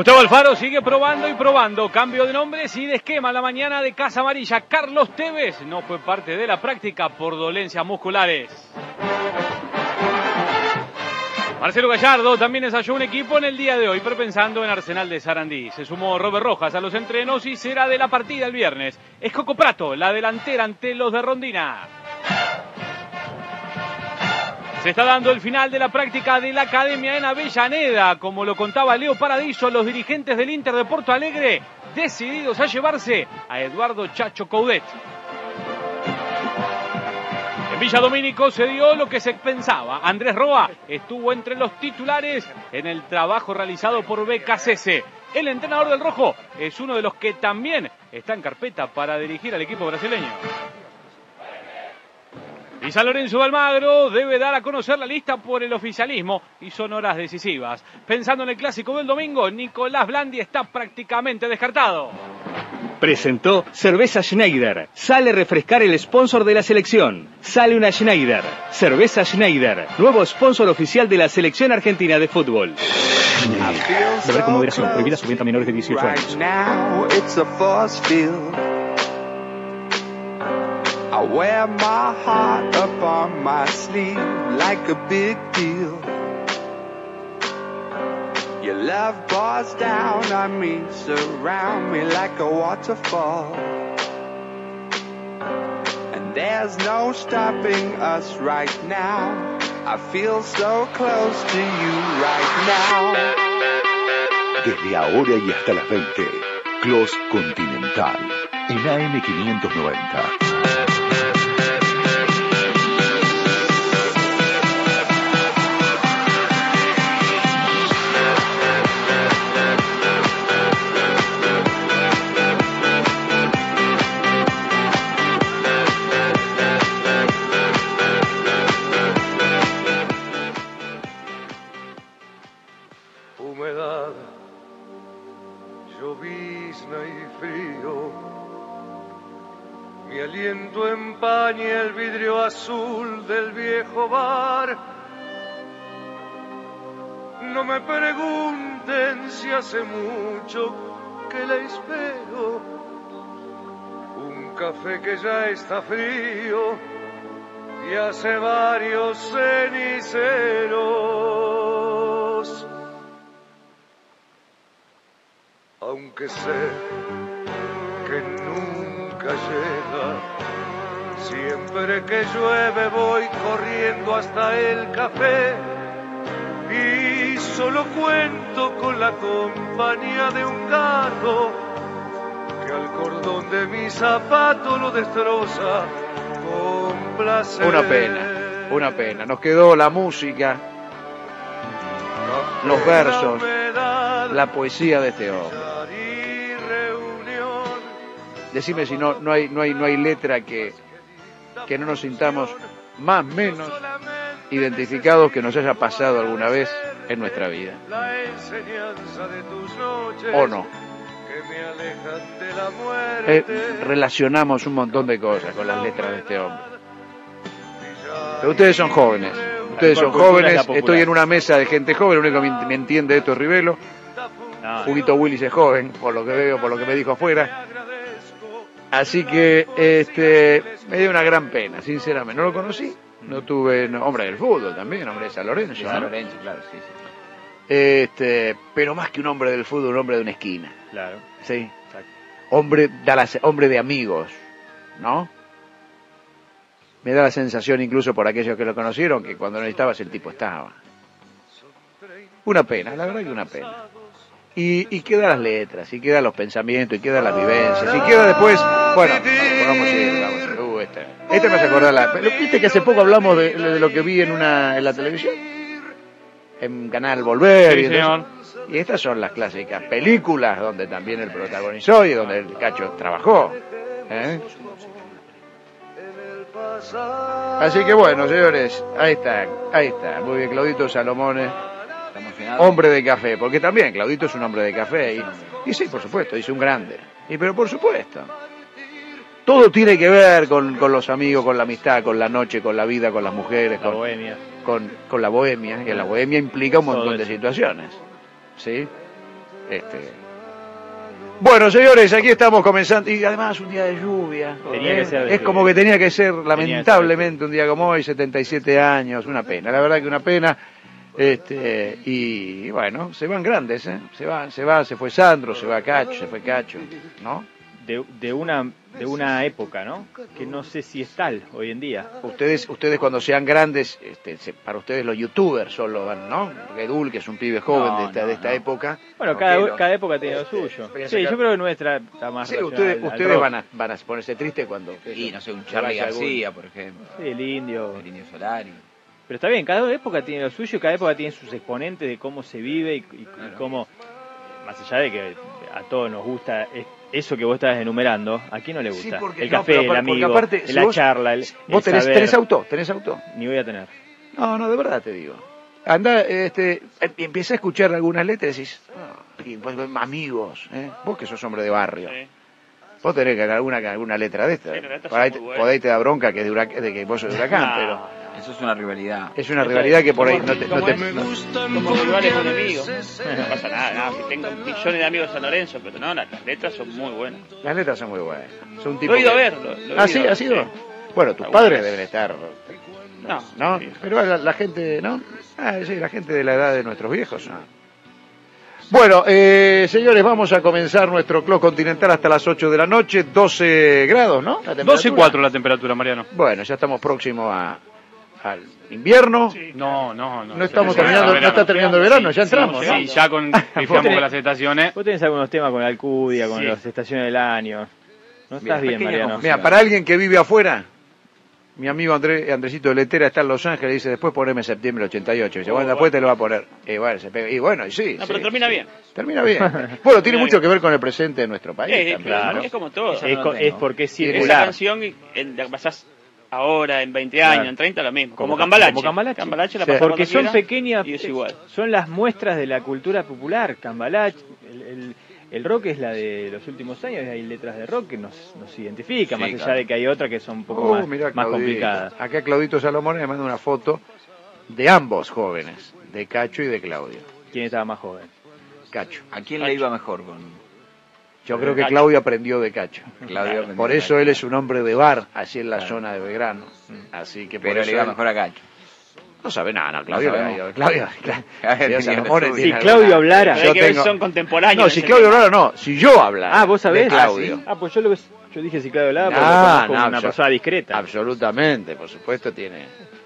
Gustavo Alfaro sigue probando y probando. Cambio de nombres y de esquema la mañana de Casa Amarilla. Carlos Tevez no fue parte de la práctica por dolencias musculares. Marcelo Gallardo también ensayó un equipo en el día de hoy, pero pensando en Arsenal de Sarandí. Se sumó Robert Rojas a los entrenos y será de la partida el viernes. Es Coco Prato, la delantera ante los de Rondina. Se está dando el final de la práctica de la academia en Avellaneda. Como lo contaba Leo Paradiso, los dirigentes del Inter de Porto Alegre decididos a llevarse a Eduardo Chacho Coudet. En Villa Domínico se dio lo que se pensaba. Andrés Roa estuvo entre los titulares en el trabajo realizado por BKCC. El entrenador del Rojo es uno de los que también está en carpeta para dirigir al equipo brasileño. Y San Lorenzo de Almagro debe dar a conocer la lista por el oficialismo y son horas decisivas. Pensando en el clásico del domingo, Nicolás Blandi está prácticamente descartado. Presentó Cerveza Schneider. Sale refrescar el sponsor de la selección. Sale una Schneider. Cerveza Schneider. Nuevo sponsor oficial de la selección argentina de fútbol. Beber con moderación. Prohibida su venta a menores de 18 años. I wear my heart up on my sleeve like a big deal. Your love pours down on me, surround me like a waterfall. And there's no stopping us right now. I feel so close to you right now. Desde ahora y hasta las 20, Clos Continental, en AM 590. Humedad, llovizna y frío, mi aliento empaña el vidrio azul del viejo bar. No me pregunten si hace mucho que la espero, un café que ya está frío y hace varios ceniceros. Aunque sé que nunca llega, siempre que llueve voy corriendo hasta el café y solo cuento con la compañía de un gato que al cordón de mi zapato lo destroza con placer. Una pena. Nos quedó la música, los versos, la poesía de este hombre. Decime si no hay letra que no nos sintamos más o menos identificados, que nos haya pasado alguna vez en nuestra vida. ¿O no? Relacionamos un montón de cosas con las letras de este hombre. Pero ustedes son jóvenes. Estoy en una mesa de gente joven, el único que me entiende de esto es Rivelo. Juguito Willis es joven, por lo que veo, por lo que me dijo afuera. Así que me dio una gran pena, sinceramente. No lo conocí, no tuve... hombre del fútbol también, hombre de San Lorenzo. San Lorenzo, claro, sí. Pero más que un hombre del fútbol, un hombre de una esquina. Claro. Sí. Exacto. Hombre de amigos, ¿no? Me da la sensación, incluso por aquellos que lo conocieron, que cuando necesitabas el tipo estaba. Una pena, la verdad que una pena. Y quedan las letras, y quedan los pensamientos, y quedan las vivencias, y queda después, bueno, vamos a ir, este me hace acordar, ¿viste que hace poco hablamos de lo que vi en la televisión? En Canal Volver, sí, y estas son las clásicas películas donde también él protagonizó y donde el Cacho trabajó, Así que bueno, señores, ahí está, muy bien, Claudito Salomone. Hombre de café, porque también Claudito es un hombre de café y sí, por supuesto, dice un grande. Pero por supuesto, todo tiene que ver con los amigos, con la amistad, con la noche, con la vida, con las mujeres, con la bohemia, y la bohemia implica un montón de situaciones, ¿sí? Bueno, señores, aquí estamos comenzando, y además un día de lluvia. Tenía que ser de es lluvia. como que tenía que ser, lamentablemente, un día como hoy, 77 años, una pena, la verdad que una pena. Y bueno, se van grandes, se fue Sandro, se va Cacho, se fue Cacho, ¿no? De una época, ¿no? Que no sé si es tal hoy en día. Ustedes cuando sean grandes, para ustedes los youtubers solo van, ¿no? Porque Edul, que es un pibe joven de esta época. Bueno, cada época tiene lo suyo. Sí, yo creo que nuestra está más ustedes van a ponerse tristes cuando... Y no sé, un Charly García, por ejemplo. Sí, el Indio Solari. Pero está bien, cada época tiene lo suyo, cada época tiene sus exponentes de cómo se vive y cómo, más allá de que a todos nos gusta eso que vos estás enumerando, ¿a quién no le gusta? Sí, el café, el amigo, aparte, la charla, ¿Vos tenés auto? Ni voy a tener. No, de verdad te digo. Anda, empieza a escuchar algunas letras y decís, amigos, vos que sos hombre de barrio. Sí. Vos tenés que alguna letra de esta. Por ahí te da bronca que de que vos sos de Huracán, pero... Eso es una rivalidad. Es una rivalidad que por ahí no te... Como rivales o enemigos. No pasa nada, si tengo millones de amigos en San Lorenzo, pero no, las letras son muy buenas. Las letras son muy buenas. Son Lo he ido a ver. ¿Sí? ¿Ha sido? Sí. Bueno, tus padres deben estar... ¿No? Sí. Pero la gente, ¿no? Sí, la gente de la edad de nuestros viejos, ¿no? Bueno, señores, vamos a comenzar nuestro Club Continental hasta las 8 de la noche, 12 grados, ¿no? 12.4 la temperatura, Mariano. Bueno, ya estamos próximos al invierno. Sí. No. No estamos terminando, no está terminando el verano, ya entramos. Sí, ya pifiamos con las estaciones. Vos tenés algunos temas con la Alcudia, con las estaciones del año. No estás bien, Mariano. Mira, para alguien que vive afuera, mi amigo Andresito Letera está en Los Ángeles y dice, después poneme septiembre 88. Dice, bueno, después te lo va a poner. Y bueno, sí. No, pero termina bien. Termina bien. Bueno, tiene mucho que ver con el presente de nuestro país. Claro. Es como todo. Es porque es circular. Esa canción la pasás ahora, en 20 años, en 30, lo mismo. Como Cambalache. Cambalache la pasamos porque son pequeñas, y es igual. Son las muestras de la cultura popular. Cambalache, el rock es la de los últimos años, hay letras de rock que nos identifican, más allá de que hay otras que son un poco más complicadas. Acá Claudito Salomón me manda una foto de ambos jóvenes, de Cacho y de Claudio. ¿Quién estaba más joven? Cacho. ¿A quién le iba mejor Yo creo que Claudio aprendió de Cacho. Claudio por eso él es un hombre de bar, allí en la zona de Belgrano. Así que pero le iba mejor a Cacho. No sabe nada, Claudio. Si Claudio hablara. Son contemporáneos. No, si Claudio hablara, no. Si yo hablara. ¿Vos sabés? Claudio. Pues yo dije si Claudio hablara, porque como una persona discreta. Absolutamente, por supuesto tiene.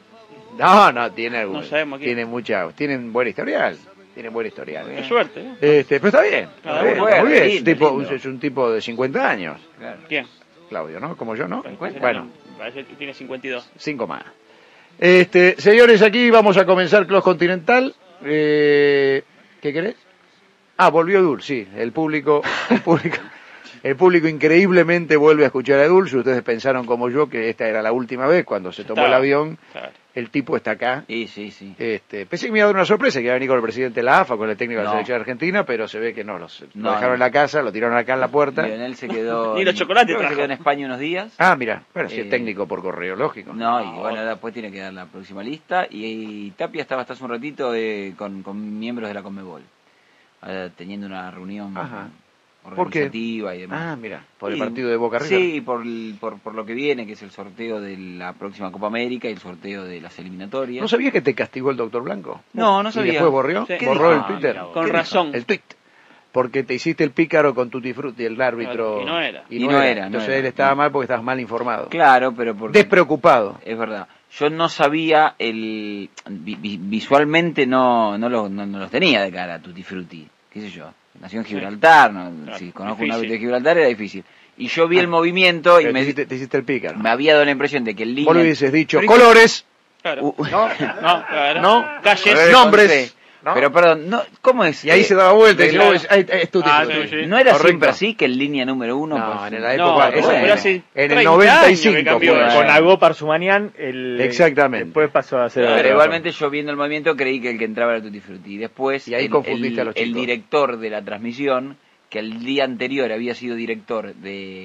Tienen buen historial. Tienen buen historial. Qué suerte. Pero está bien. Muy bien. Es un tipo de 50 años. Claro. ¿Quién? Claudio, ¿no? Como yo, ¿no? 50, bueno. Parece que tiene 52. 5 más. Señores, aquí vamos a comenzar Club Continental. ¿Qué querés? Volvió Edul, sí. El público increíblemente vuelve a escuchar a Edul. Si ustedes pensaron como yo que esta era la última vez cuando se tomó el avión, claro. El tipo está acá. Sí. Pensé que me iba a dar una sorpresa, que iba a venir con el presidente de la AFA, con el técnico de la selección argentina, pero se ve que lo dejaron en la casa, lo tiraron acá en la puerta. Lionel se quedó. Ni los chocolates se quedó en España unos días. Mira, bueno, si es técnico por correo, lógico. Y bueno, después tiene que dar la próxima lista. Y Tapia estaba hasta hace un ratito con miembros de la Conmebol, teniendo una reunión organizativa y demás. Mira, por el partido de Boca River. Sí, por lo que viene, que es el sorteo de la próxima Copa América y el sorteo de las eliminatorias. ¿No sabías que te castigó el doctor Blanco? No sabía. ¿Y después borró el Twitter? Con razón. El tweet. Porque te hiciste el pícaro con Tutti Frutti, el árbitro. Y no era. Entonces él estaba mal porque estabas mal informado. Claro, pero porque... Despreocupado. Es verdad. Yo no sabía visualmente no los tenía de cara a Tutti Frutti. ¿Qué sé yo? Nació en Gibraltar, claro, si conozco un árbitro de Gibraltar era difícil. Y yo vi el movimiento y te hiciste el pícaro. Me había dado la impresión de que el línea... Vos le hubieses dicho colores. Claro. No. Calles. Nombres. ¿No? Pero perdón, ¿cómo es? Y ahí se daba vuelta y es Tutti Frutti. Sí. ¿No era siempre así que en línea número 1? No, en la época... en el 95 con Agó Parsumanian, exactamente. Después pasó a ser... Pero igualmente yo viendo el movimiento creí que el que entraba era Tutti Frutti. Y después ahí confundiste a los chicos. El director de la transmisión, que el día anterior había sido director de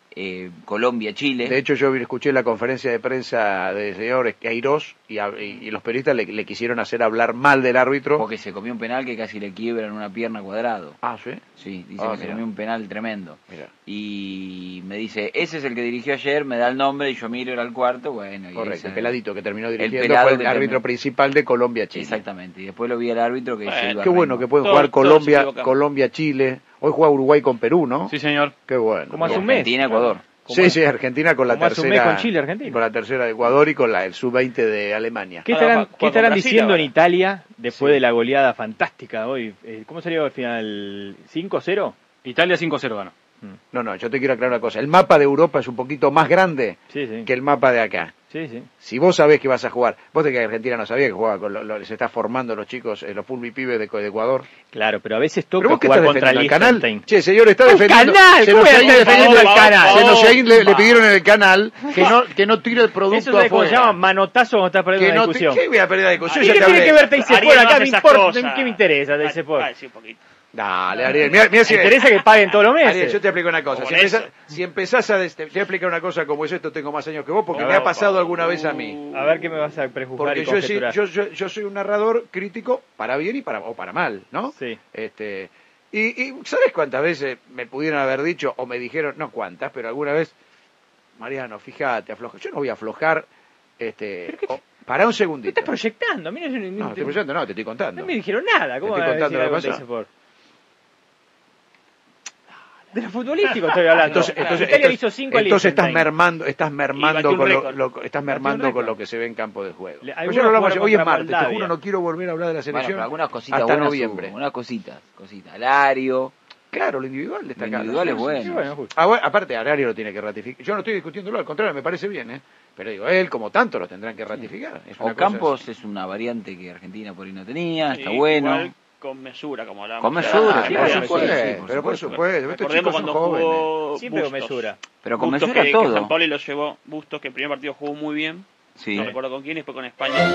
Colombia-Chile. De hecho, yo escuché la conferencia de prensa del señor Queiroz y los periodistas le quisieron hacer hablar mal del árbitro. Porque se comió un penal que casi le quiebran una pierna Cuadrado. Ah, ¿sí? Sí, dice que se comió un penal tremendo. Mira. Y me dice, ese es el que dirigió ayer, me da el nombre y yo miro, era el cuarto, bueno. Correcto, el peladito que terminó dirigiendo pelado fue el árbitro principal de Colombia-Chile. Exactamente, y después lo vi al árbitro que Qué bueno que pueden jugar Colombia-Chile. Hoy juega Uruguay con Perú, ¿no? Sí, señor. Qué bueno. Como hace un mes. Argentina-Ecuador. Sí, Argentina con la tercera. Con Chile, Argentina. Con la tercera de Ecuador y con el sub-20 de Alemania. ¿Qué estarán diciendo en Italia después de la goleada fantástica hoy? ¿Cómo salió al final? ¿5-0? Italia 5-0 ganó. No, yo te quiero aclarar una cosa. El mapa de Europa es un poquito más grande que el mapa de acá. Sí. Si vos sabés que vas a jugar, vos de que Argentina no sabía que jugaba se está formando los chicos, los pibes de Ecuador. Claro, pero a veces toca jugar contra el canal. Che, señor, está defendiendo. ¡Canal! ¿Cómo voy a estar defendiendo el canal? Le pidieron en el canal que no tire el producto eso es como se llama manotazo cuando estás perdiendo la discusión. ¿Qué voy a perder la discusión? ¿Qué tiene que ver Teisepor acá? ¿Qué me interesa Teisepor? Un poquito. Dale, Ariel, mira si me interesa que paguen todos los meses. Ariel, yo te explico una cosa. Si empezás te voy a explicar una cosa como es esto, tengo más años que vos, porque me ha pasado alguna vez a mí. A ver qué me vas a prejuzgar y conjeturar. Porque yo soy un narrador crítico para bien o para mal, ¿no? Sí. Y ¿sabes cuántas veces me pudieron haber dicho, o me dijeron, no cuántas, pero alguna vez, Mariano, fíjate, afloja. Yo no voy a aflojar, para un segundito. ¿Qué estás proyectando? Mira, no, estoy proyectando, no, te estoy contando. No me dijeron nada, ¿cómo te estoy contando lo que pasó? De lo futbolístico estoy hablando. Entonces hizo 5 entonces estás mermando con lo que se ve en campo de juego. Yo no hablamos, hoy es martes, te juro, no quiero volver a hablar de la selección. Bueno, algunas cositas hasta noviembre. Unas cositas. Alario. Claro, lo individual destaca. Lo individual es bueno. Bueno, aparte, Arario lo tiene que ratificar. Yo no estoy discutiéndolo, al contrario, me parece bien, Pero digo, él, como tanto, lo tendrán que ratificar. Campos es una variante que Argentina por ahí no tenía, está bueno. Igual con mesura, como hablamos. Con mesura, pero por supuesto. Estos chicos son jóvenes. Siempre con mesura. Pero con Bustos mesura todo. Que San Pauli lo llevó, Bustos, que el primer partido jugó muy bien. Sí. No recuerdo con quién, y después con España.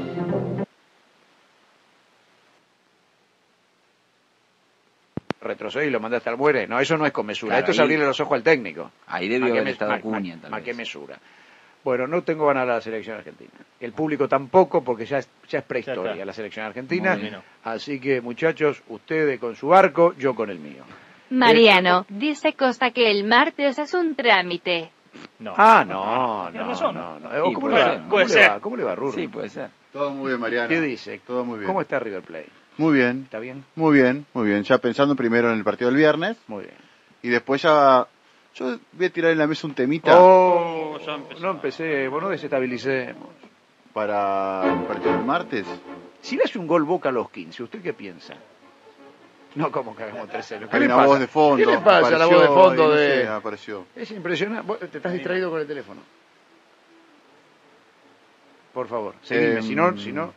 Retrocede y lo mandaste al muere. No, eso no es con mesura. Claro, esto es abrirle los ojos al técnico. Ahí debió haber estado Cunha. ¿Qué mesura? Bueno, no tengo ganas de la selección argentina. El público tampoco, porque ya es prehistoria la selección argentina. Así que, muchachos, ustedes con su barco, yo con el mío. Mariano, dice Costa que el martes es un trámite. No. Sí, ¿Cómo le va, Rurro? Sí, puede ser. Todo muy bien, Mariano. ¿Qué dice? Todo muy bien. ¿Cómo está River Plate? Muy bien. ¿Está bien? Muy bien. Ya pensando primero en el partido del viernes. Muy bien. Y después ya... Yo voy a tirar en la mesa un temita. No empecé, no desestabilicemos. Para el partido del martes. Si le hace un gol Boca a los 15, ¿usted qué piensa? No, como que hagamos 3-0. Hay una voz de fondo. ¿Qué le pasa a la voz de fondo de...? Apareció. Es impresionante. ¿Te estás distraído con el teléfono? Por favor, seguime. Si no...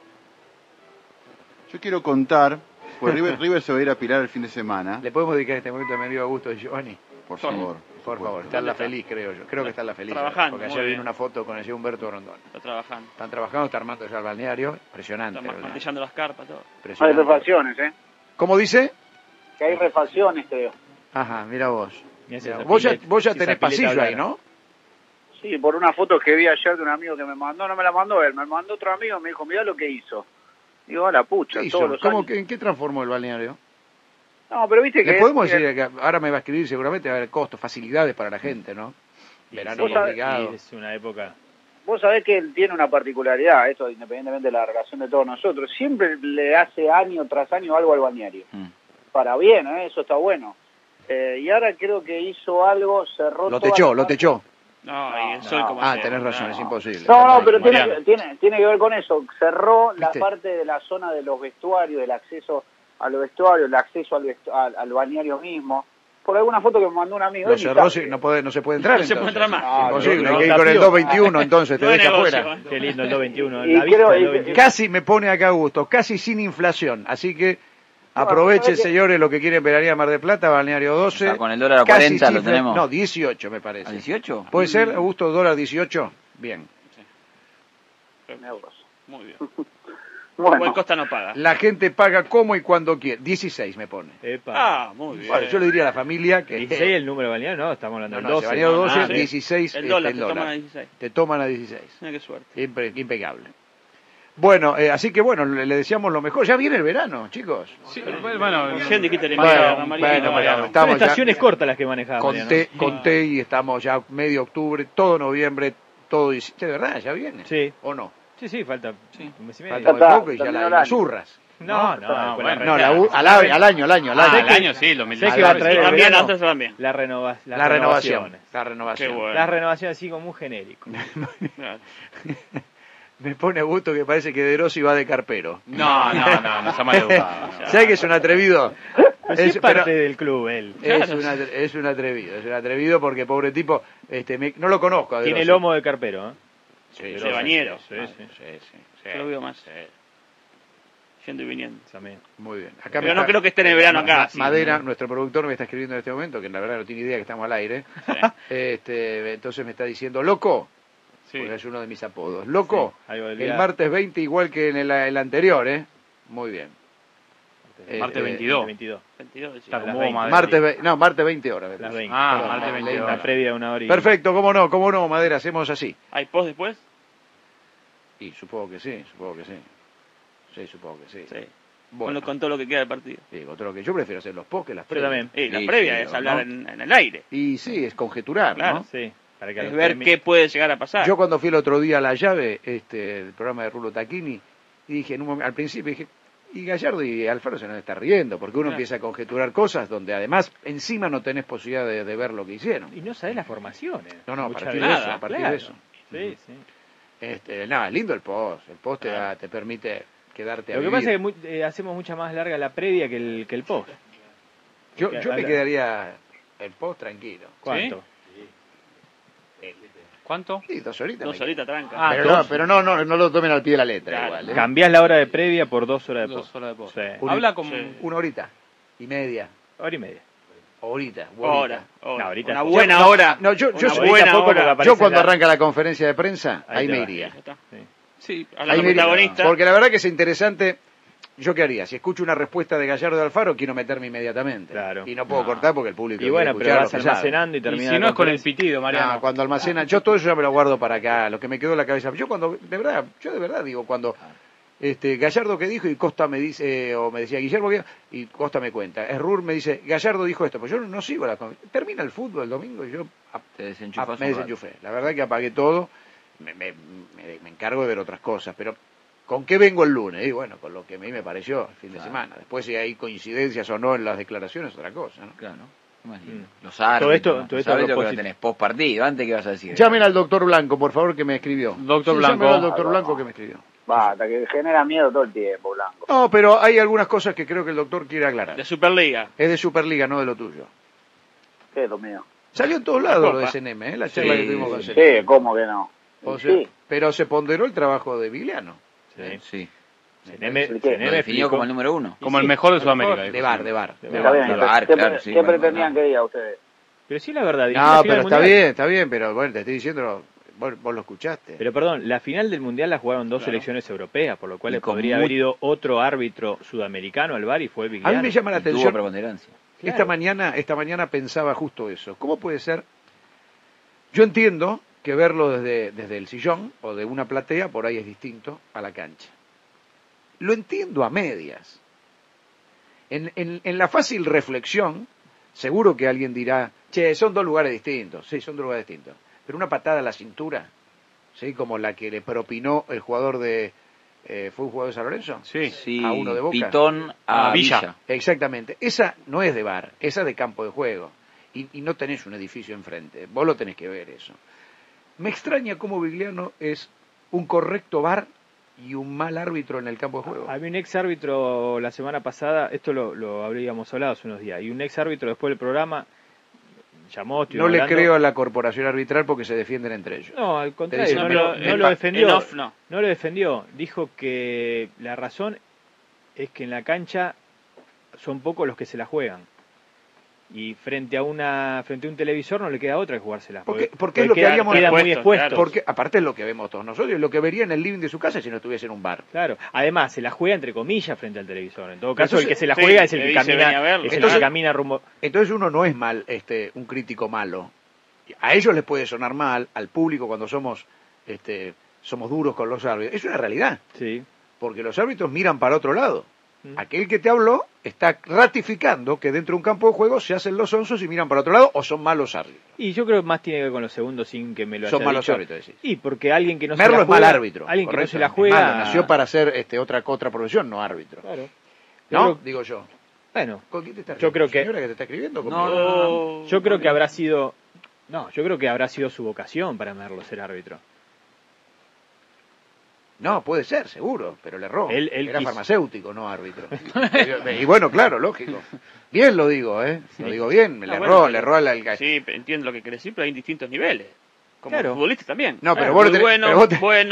Yo quiero contar, pues River se va a ir a Pilar el fin de semana. ¿Le podemos dedicar este momento a mi amigo Augusto y Giovanni? Por favor. Por favor, está en La Feliz, creo yo. Creo que está en La Feliz. Trabajando. Porque ayer vino una foto con el señor Humberto Rondón. Están trabajando, está armando ya el balneario. Impresionante. Están martillando las carpas, todo. Hay refacciones, ¿Cómo dice? Que hay refacciones, creo. Ajá, mira vos. Vos ya tenés pasillo ahí, ¿no? Sí, por una foto que vi ayer de un amigo que me mandó, no me la mandó él, me mandó otro amigo, me dijo, mirá lo que hizo. Digo, a la pucha, todos los años. ¿En qué transformó el balneario? No, pero viste que... Le podemos decir que ahora me va a escribir seguramente, va a haber costos, facilidades para la gente, ¿no? Verano complicado. Es una época... Vos sabés que él tiene una particularidad, esto independientemente de la relación de todos nosotros, siempre le hace año tras año algo al balneario. Para bien, eso está bueno. Y ahora creo que hizo algo, cerró... Lo techó. No, y el sol como tenés razón, es imposible. No, pero tiene que ver con eso. Cerró la parte de la zona de los vestuarios, del acceso a los vestuarios, el acceso al balneario mismo. Por alguna foto que me mandó un amigo. Lo cerró, no se puede entrar. No se puede entrar más. Imposible, hay que ir con el 221 entonces, te deja afuera. Qué lindo el 221. Casi me pone acá a gusto, casi sin inflación. Así que aprovechen, señores, lo que quieren venir a Mar del Plata, balneario 12. O sea, con el dólar a 40 lo tenemos. No, 18 me parece. ¿A 18? ¿Puede ser, Augusto, dólar 18? Bien. Muy bien. Bueno. O el Costa no paga. La gente paga como y cuando quiere. 16 me pone. Ah, muy bien. Bueno, yo le diría a la familia que... 16 el número balneario, no, estamos hablando del 12. Balneario 12, sí. 16 el dólar, el te toman a 16. Te toman a 16. Mira qué suerte. Impecable. Bueno, así que bueno, le deseamos lo mejor. Ya viene el verano, chicos. Sí, bueno, Recién dijiste el Bueno, invierno, Mariano. Mariano, Son estamos ya- estaciones cortas las que manejamos. Conté y estamos ya medio octubre, todo noviembre, todo diciembre. ¿De verdad? ¿Ya viene? Sí. ¿O no? Sí, falta un mes y medio. Falta muy poco y ya las urras. No, No, al año. al año sí, lo Sé que va a traer el También, verano antes también. la renovación. La renovación. Qué bueno. La renovación así como un genérico. Me pone a gusto que parece que De Rossi va de carpero. No está mal educado. ¿Sabes que es un atrevido? Es parte del club él. Es un atrevido porque pobre tipo, no lo conozco. A De Tiene Rossi. lomo de carpero, ¿eh? Sí, De bañero. Sí. Yo lo veo más. Yendo y viniendo. También. Muy bien. Pero no creo que esté en el verano acá. Madera, nuestro productor, me está escribiendo en este momento, que la verdad no tiene idea que estamos al aire. Entonces me está diciendo, loco, porque es uno de mis apodos. Loco, el martes 20 igual que en el anterior, ¿eh? Muy bien. Martes 22. 22. Está como martes 20 horas. Las 20. Martes 20 La horas. previa de una hora y... Perfecto, cómo no, Madera, hacemos así. ¿Hay post después? Y supongo que sí. Sí, supongo que sí. Bueno. Con todo lo que queda del partido. Sí, con todo lo que yo prefiero hacer los posts que las previas. Yo también. La previa es hablar en el aire. Y sí, es conjeturar, Claro. ¿no? Sí. Para que Es ver qué puede llegar a pasar. Yo cuando fui el otro día a La Llave, el programa de Rulo Tacchini, y dije, al principio dije, y Gallardo y Alfaro se nos está riendo, porque uno empieza a conjeturar cosas donde además encima no tenés posibilidad de ver lo que hicieron. Y no sabés las formaciones. No, a Muchas partir veces. de eso, a partir de eso. Sí. Es lindo el post te permite quedarte a Lo que vivir. pasa es que hacemos mucha más larga la previa que el post. Yo me quedaría el post tranquilo. ¿Cuánto? ¿Cuánto? Sí, 2 horitas. 2 horitas tranca. Pero no lo tomen al pie de la letra. Claro. Igual, ¿eh? Cambiás la hora de previa por 2 horas de post. 2 horas de post. Sí. Habla con... 1 horita y media. Hora y media. Horita. Hora. Una Una buena hora. No, yo buena hora. Yo cuando arranca la conferencia de prensa, ahí me iría. Sí, Ahí hablando me iría. protagonista. Porque la verdad que es interesante. ¿Yo qué haría? Si escucho una respuesta de Gallardo de Alfaro, quiero meterme inmediatamente. Claro. Y no puedo cortar porque el público Y bueno, quiere pero vas escuchar lo almacenando y Y terminando. si no es con el pitido, Mariano. No, cuando almacena, yo todo eso ya me lo guardo para acá, lo que me quedó en la cabeza. Yo de verdad digo, cuando Gallardo que dijo y Costa me dice, o me decía Guillermo y Costa me cuenta, Errur me dice, Gallardo dijo esto, pues yo no sigo termina el fútbol el domingo y yo me desenchufé. La verdad que apagué todo, me encargo de ver otras cosas, pero ¿con qué vengo el lunes? Y bueno, con lo que a mí me pareció el fin de semana. Después si hay coincidencias o no en las declaraciones, otra cosa, ¿no? Claro. Los árbitros, todo esto lo que tenés post partido, antes que vas a decir. Llamen al doctor Blanco, por favor, que me escribió. Doctor Llamen Blanco. al doctor Blanco que me escribió. Basta, que genera miedo todo el tiempo, Blanco. No, pero hay algunas cosas que creo que el doctor quiere aclarar. De Superliga. Es de Superliga, no de lo tuyo. ¿Qué es lo mío? Salió en todos lados lo de CNM, la charla que tuvimos con CNM. Sí, ¿cómo que no? O sea, pero se ponderó el trabajo de Vigliano. Sí. Lo definió como el número 1. Como el mejor de Sudamérica. De bar. Está bien, ¿qué pretendían que diga ustedes? Pero sí, la verdad. No, pero está bien, pero bueno, te estoy diciendo, vos lo escuchaste. Pero perdón, la final del Mundial la jugaron 2 selecciones europeas, por lo cual Y podría haber ido otro árbitro sudamericano al VAR y fue Vigliano. A mí me llama la atención. Tuvo preponderancia. Esta mañana pensaba justo eso. ¿Cómo puede ser? Yo entiendo que verlo desde el sillón o de una platea por ahí es distinto a la cancha. Lo entiendo a medias. En la fácil reflexión, seguro que alguien dirá, che, son 2 lugares distintos. Sí, son 2 lugares distintos. Pero una patada a la cintura, ¿sí? Como la que le propinó el jugador ¿fue un jugador de San Lorenzo? Sí. A uno de Boca. Pitón a Villa. Exactamente. Esa no es de VAR, esa es de campo de juego. Y no tenés un edificio enfrente. Vos lo tenés que ver eso. Me extraña cómo Vigliano es un correcto VAR y un mal árbitro en el campo de juego. Había un ex árbitro la semana pasada, esto lo habríamos hablado hace unos días, y un ex árbitro después del programa llamó... No le creo a la corporación arbitral porque se defienden entre ellos. No, al contrario, no lo defendió. No lo defendió. Dijo que la razón es que en la cancha son pocos los que se la juegan. y frente a un televisor no le queda otra que jugársela. Porque es lo que haríamos queda muy expuesto. Claro. Porque aparte es lo que vemos todos nosotros, es lo que vería en el living de su casa si no estuviese en un bar. Claro, además se la juega entre comillas frente al televisor. En todo caso, el que se la juega es el que camina, rumbo. Entonces uno no es un crítico malo. A ellos les puede sonar mal, al público cuando somos duros con los árbitros. Es una realidad. Sí. Porque los árbitros miran para otro lado. Aquel que te habló está ratificando que dentro de un campo de juego se hacen los sonsos y miran para otro lado o son malos árbitros. Y yo creo que más tiene que ver con los segundos sin que me lo haya Son malos dicho. árbitros, decís. Y porque alguien que no Merlo se la es juega, mal árbitro. alguien correcto. que no se la juega, Malo, nació para hacer otra profesión, no árbitro. Claro. ¿No? Digo yo. Bueno, ¿Con quién te estás yo creo que señora que te está escribiendo? No, yo creo que habrá sido su vocación para Merlo ser árbitro. No, puede ser, seguro, pero le erró. Él era farmacéutico, no árbitro. Y bueno, claro, lógico. Bien lo digo, Sí. Lo digo bien, le erró al... Sí, entiendo lo que querés decir, pero hay distintos niveles. Como claro. futbolista también. No, pero vos malo,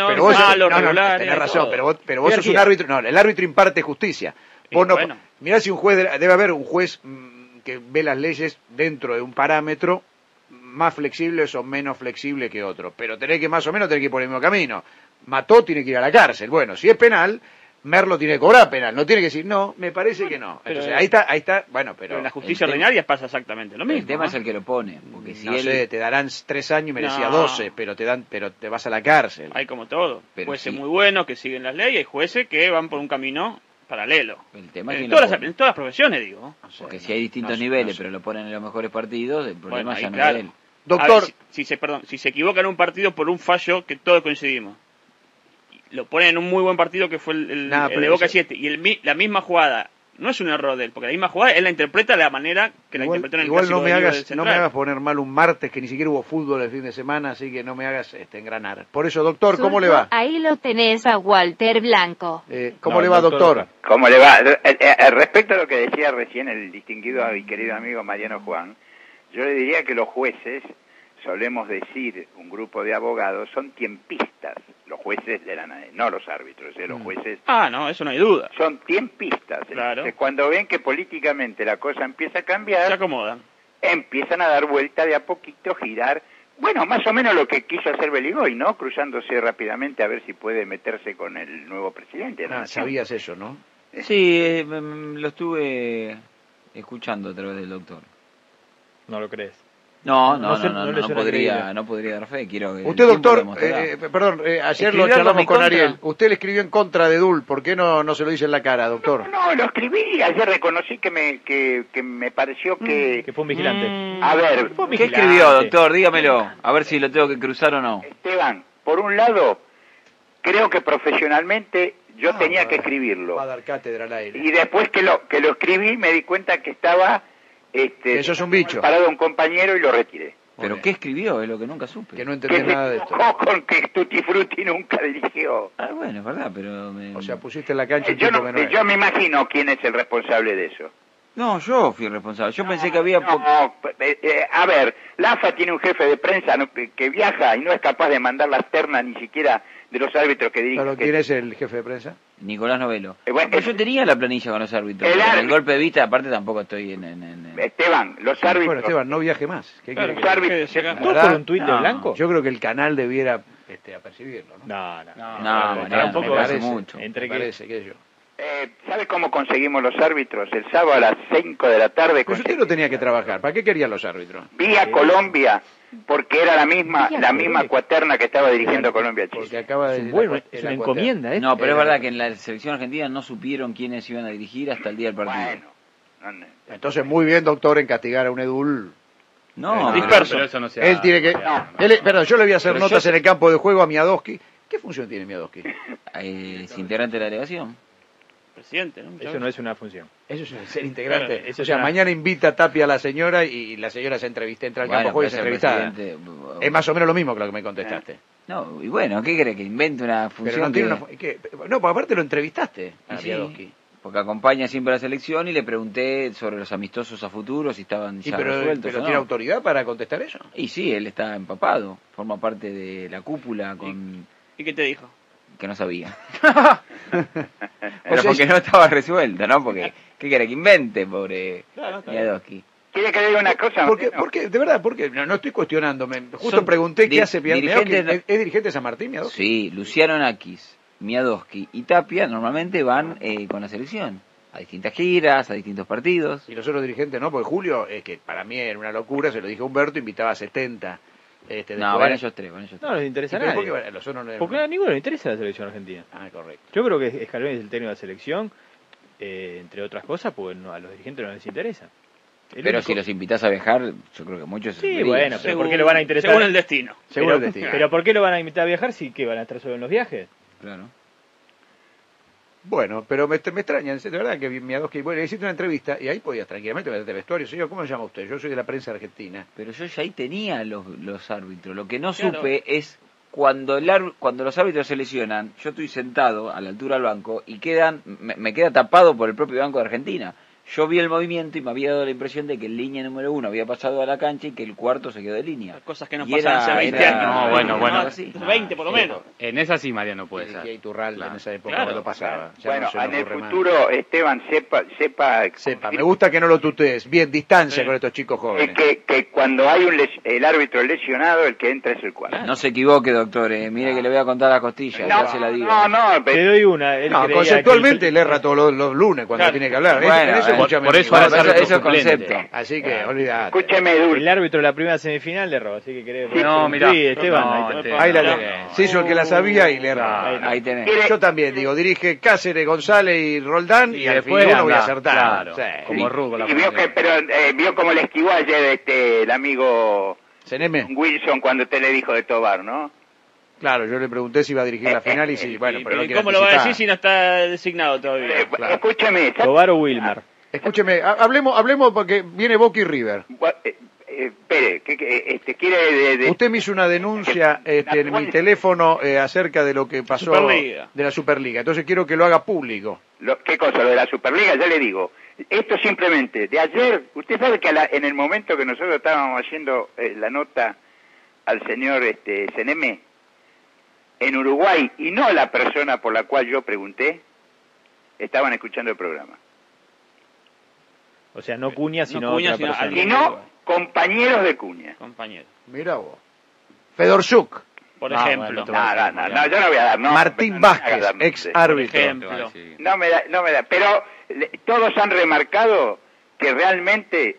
regular. Tenés razón, pero vos sos un árbitro. No, el árbitro imparte justicia. Vos no, mirá si un juez, debe haber un juez que ve las leyes dentro de un parámetro más flexibles o menos flexible que otro. Pero tenés que más o menos ir por el mismo camino. Mató, tiene que ir a la cárcel. Bueno, si es penal, Merlo tiene que cobrar penal. No tiene que decir, no, me parece que no. Entonces, ahí está, bueno, pero en la justicia ordinaria pasa exactamente lo mismo. El tema es el que lo pone. Porque si te darán 3 años y merecía 12, pero te vas a la cárcel. Hay como todo. Jueces muy buenos que siguen las leyes, hay jueces que van por un camino paralelo. El tema es en todas las profesiones, digo. Porque si hay distintos niveles, pero lo ponen en los mejores partidos, el problema ya no es él. Doctor, si se equivoca en un partido por un fallo que todos coincidimos, lo ponen en un muy buen partido que fue el de Boca 7, y la misma jugada no es un error de él, porque la misma jugada él la interpreta de la manera que la interpretó en el igual clásico. No me hagas poner mal un martes que ni siquiera hubo fútbol el fin de semana, así que no me hagas engranar. Por eso, doctor, ¿cómo le va? Ahí lo tenés a Walter Blanco. ¿Cómo le va, doctor? ¿Cómo le va? Respecto a lo que decía recién el distinguido y querido amigo Mariano Juan, yo le diría que los jueces, solemos decir, un grupo de abogados, son tiempistas. Los jueces no los árbitros, los jueces. No, eso no hay duda. Son tiempistas. Claro. Cuando ven que políticamente la cosa empieza a cambiar, se acomodan. Empiezan a dar vuelta de a poquito, girar. Bueno, más o menos lo que quiso hacer Beligoy, ¿no? Cruzándose rápidamente a ver si puede meterse con el nuevo presidente. Sabías eso, ¿no? Sí, lo estuve escuchando a través del doctor. ¿No lo crees? No podría dar fe. Usted, doctor, perdón, ayer lo charlamos con Ariel. Usted le escribió en contra de Dul. ¿Por qué no se lo dice en la cara, doctor? No, lo escribí. Ayer reconocí que me pareció que... Que fue un vigilante. A ver... ¿Qué escribió, doctor? Dígamelo. A ver si lo tengo que cruzar o no. Esteban, por un lado, creo que profesionalmente yo tenía que escribirlo. Va a dar cátedra al aire. Y después que lo escribí me di cuenta que estaba... eso es un bicho. Parado un compañero y lo retiré. ¿Pero qué escribió? Es lo que nunca supe. Que no entendés nada de esto. Con que Tutti Frutti nunca dirigió. Bueno, es verdad, pero... O sea, pusiste en la cancha un yo tipo que no es. Yo me imagino quién es el responsable de eso. No, yo fui el responsable. Yo pensé que había... a ver, Lafa tiene un jefe de prensa que viaja y no es capaz de mandar las ternas ni siquiera de los árbitros que dirigen. ¿Quién es el jefe de prensa? Nicolás Novelo. Yo tenía la planilla con los árbitros. En el golpe de vista, aparte, tampoco estoy en... Esteban, los árbitros... Bueno, Esteban, no viaje más. Los árbitros... ¿No por un tuit de Blanco? Yo creo que el canal debiera apercibirlo, ¿no? No, me parece mucho. Entre que yo. ¿Sabe cómo conseguimos los árbitros? El sábado a las 5 de la tarde... Pues usted no tenía que trabajar. ¿Para qué querían los árbitros? Vía Colombia, porque era la misma cuaterna que estaba dirigiendo Colombia Chile. Porque acaba de... es una encomienda, ¿eh? No, pero es verdad que en la selección argentina no supieron quiénes iban a dirigir hasta el día del partido. Bueno. Entonces, muy bien, doctor, en castigar a un Edul... No, pero eso no se él tiene que... Perdón, yo le voy a hacer notas en el campo de juego a Miadowski. ¿Qué función tiene Miadowski? ¿Es integrante de la delegación? Presidente, ¿no? Eso no es una función. Eso es ser integrante. Claro, o sea, mañana invita a Tapia a la señora y la señora se entrevista, entra al campo de juego y se entrevistada. Es más o menos lo mismo que lo que me contestaste. No, y bueno, ¿qué crees? ¿Que invente una función? Pero no tiene No, porque aparte lo entrevistaste a Miadowski. Porque acompaña siempre a la selección y le pregunté sobre los amistosos a futuro, si estaban ya resueltos. ¿Pero tiene autoridad para contestar eso? Y sí, él está empapado, forma parte de la cúpula con... ¿Y qué te dijo? Que no sabía. Pero porque no estaba resuelta, ¿no? Porque, ¿qué quiere que invente, pobre Miadowski? ¿Quiere que le diga una cosa? Porque, de verdad, porque no estoy cuestionándome. Justo pregunté qué hace Miadowski. ¿Es dirigente de San Martín, Miadowski? Sí, Luciano Nakis, Miadowski y Tapia normalmente van con la selección a distintas giras, a distintos partidos. Y los otros dirigentes no, porque Julio, que para mí era una locura, se lo dije a Humberto, invitaba a 70. No, van ellos tres. No les interesa a nadie. Porque a ninguno le interesa la selección argentina. Ah, correcto. Yo creo que Scaloni es el técnico de la selección, entre otras cosas, porque a los dirigentes no les interesa. Pero si los invitas a viajar, yo creo que muchos... Sí, bueno, pero ¿por qué lo van a interesar? Según el destino. Pero ¿por qué lo van a invitar a viajar si que van a estar solo en los viajes? Claro. Bueno, pero me extraña, de verdad que Miadowski, bueno, le hiciste una entrevista y ahí podías tranquilamente meterte vestuario. Señor, ¿cómo se llama usted? Yo soy de la prensa argentina. Pero yo ya ahí tenía los árbitros. Lo que no supe es cuando los árbitros se lesionan, yo estoy sentado a la altura del banco y me queda tapado por el propio banco de Argentina. Yo vi el movimiento y me había dado la impresión de que el línea número 1 había pasado a la cancha y que el cuarto se quedó de línea. Cosas que nos pasan hace 20 años. No, bueno. 20 por lo menos. En esa sí, Mariano, puede ser. Y Iturralde en esa época no lo pasaba. Bueno, en el futuro, Esteban, sepa. Me gusta que no lo tutees. Bien, distancia con estos chicos jóvenes. Que cuando hay el árbitro lesionado, el que entra es el cuarto. No se equivoque, doctor. Mire que le voy a contar la costilla. Ya se la digo. No. Te doy una. Conceptualmente le erra todos los lunes cuando tiene que hablar. Bueno, por eso es el concepto. Así que, olvidate. Escúcheme, Dulce. El árbitro de la primera semifinal le erró, así que querés... No, mirá. Sí, Esteban. Ahí la tenés. Se hizo el que la sabía y le erró. Ahí tenés. Yo también, digo, dirige Cáceres, González y Roldán y al final uno voy a acertar. Claro, como Rubo. Vio como le esquivó ayer el amigo Ceneme Wilson cuando te le dijo de Tobar, ¿no? Claro, yo le pregunté si iba a dirigir la final y si, bueno, pero ¿y cómo lo va a decir si no está designado todavía? Escúcheme. Tobar o Wilmar. Escúcheme, hablemos porque viene Boca y River. Espere, quiere... Usted me hizo una denuncia en mi teléfono acerca de lo que pasó de la Superliga. Entonces quiero que lo haga público. ¿Qué cosa? Lo de la Superliga, ya le digo. Esto simplemente, de ayer, usted sabe que en el momento que nosotros estábamos haciendo la nota al señor Ceneme, en Uruguay, y no la persona por la cual yo pregunté, estaban escuchando el programa. O sea, no Cuña, sino otra persona. Sino compañeros de Cuña. Compañeros. Mira vos. Fedorchuk. Por ejemplo. No, yo no voy a dar. No, Martín Vázquez, ex árbitro. No me da. Pero todos han remarcado que realmente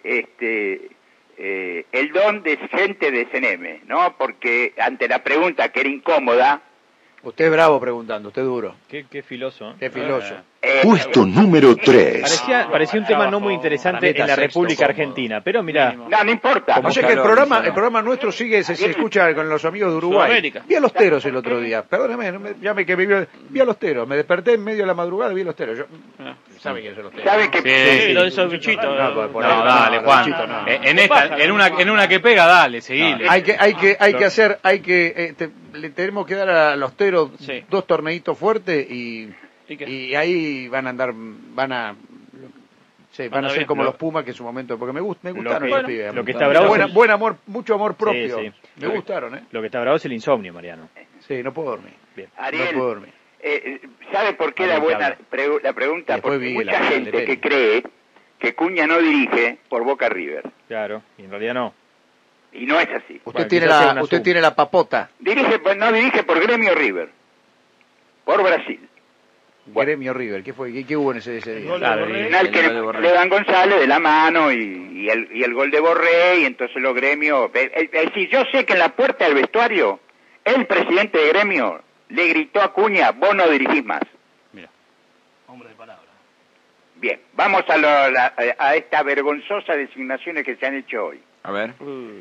el don de gente de CNM, ¿no? Porque ante la pregunta que era incómoda. Usted es bravo preguntando, usted duro. Qué filoso. Qué filoso. Puesto número 3. Parecía un tema no muy interesante en la República Argentina, pero mira. No importa. O sea que el programa nuestro se escucha con los amigos de Uruguay. Vi a los teros el otro día. Perdóname, llame que vi a los teros. Me desperté en medio de la madrugada y vi a los teros. ¿Sabe quiénes son los teros? ¿Sabe que sí, lo de esos bichitos? No, dale, Juan. En una que pega, dale, seguile. Hay que le tenemos que dar a los teros 2 torneitos fuertes y ahí van a ser como los Pumas que en su momento, porque me gustaron los pibes. Lo que está bravo buen amor, mucho amor propio. Sí. Me gustaron, Lo que está bravo es el insomnio, Mariano. Sí, no puedo dormir. Bien. Ariel, no puedo dormir. ¿Sabe por qué la buena la pregunta? Porque mucha gente que cree que Cuña no dirige por Boca River. Claro, y en realidad no. Y no es así. Usted tiene la papota. No dirige por Gremio River. Por Brasil. Gremio River, ¿qué fue? ¿Qué hubo en ese día? Le dan González de la mano y el gol de Borré, y entonces los gremios... yo sé que en la puerta del vestuario, el presidente de Gremio le gritó a Cuña, vos no dirigís más. Mira, hombre de palabra. Bien, vamos a esta vergonzosa designaciones que se han hecho hoy. A ver.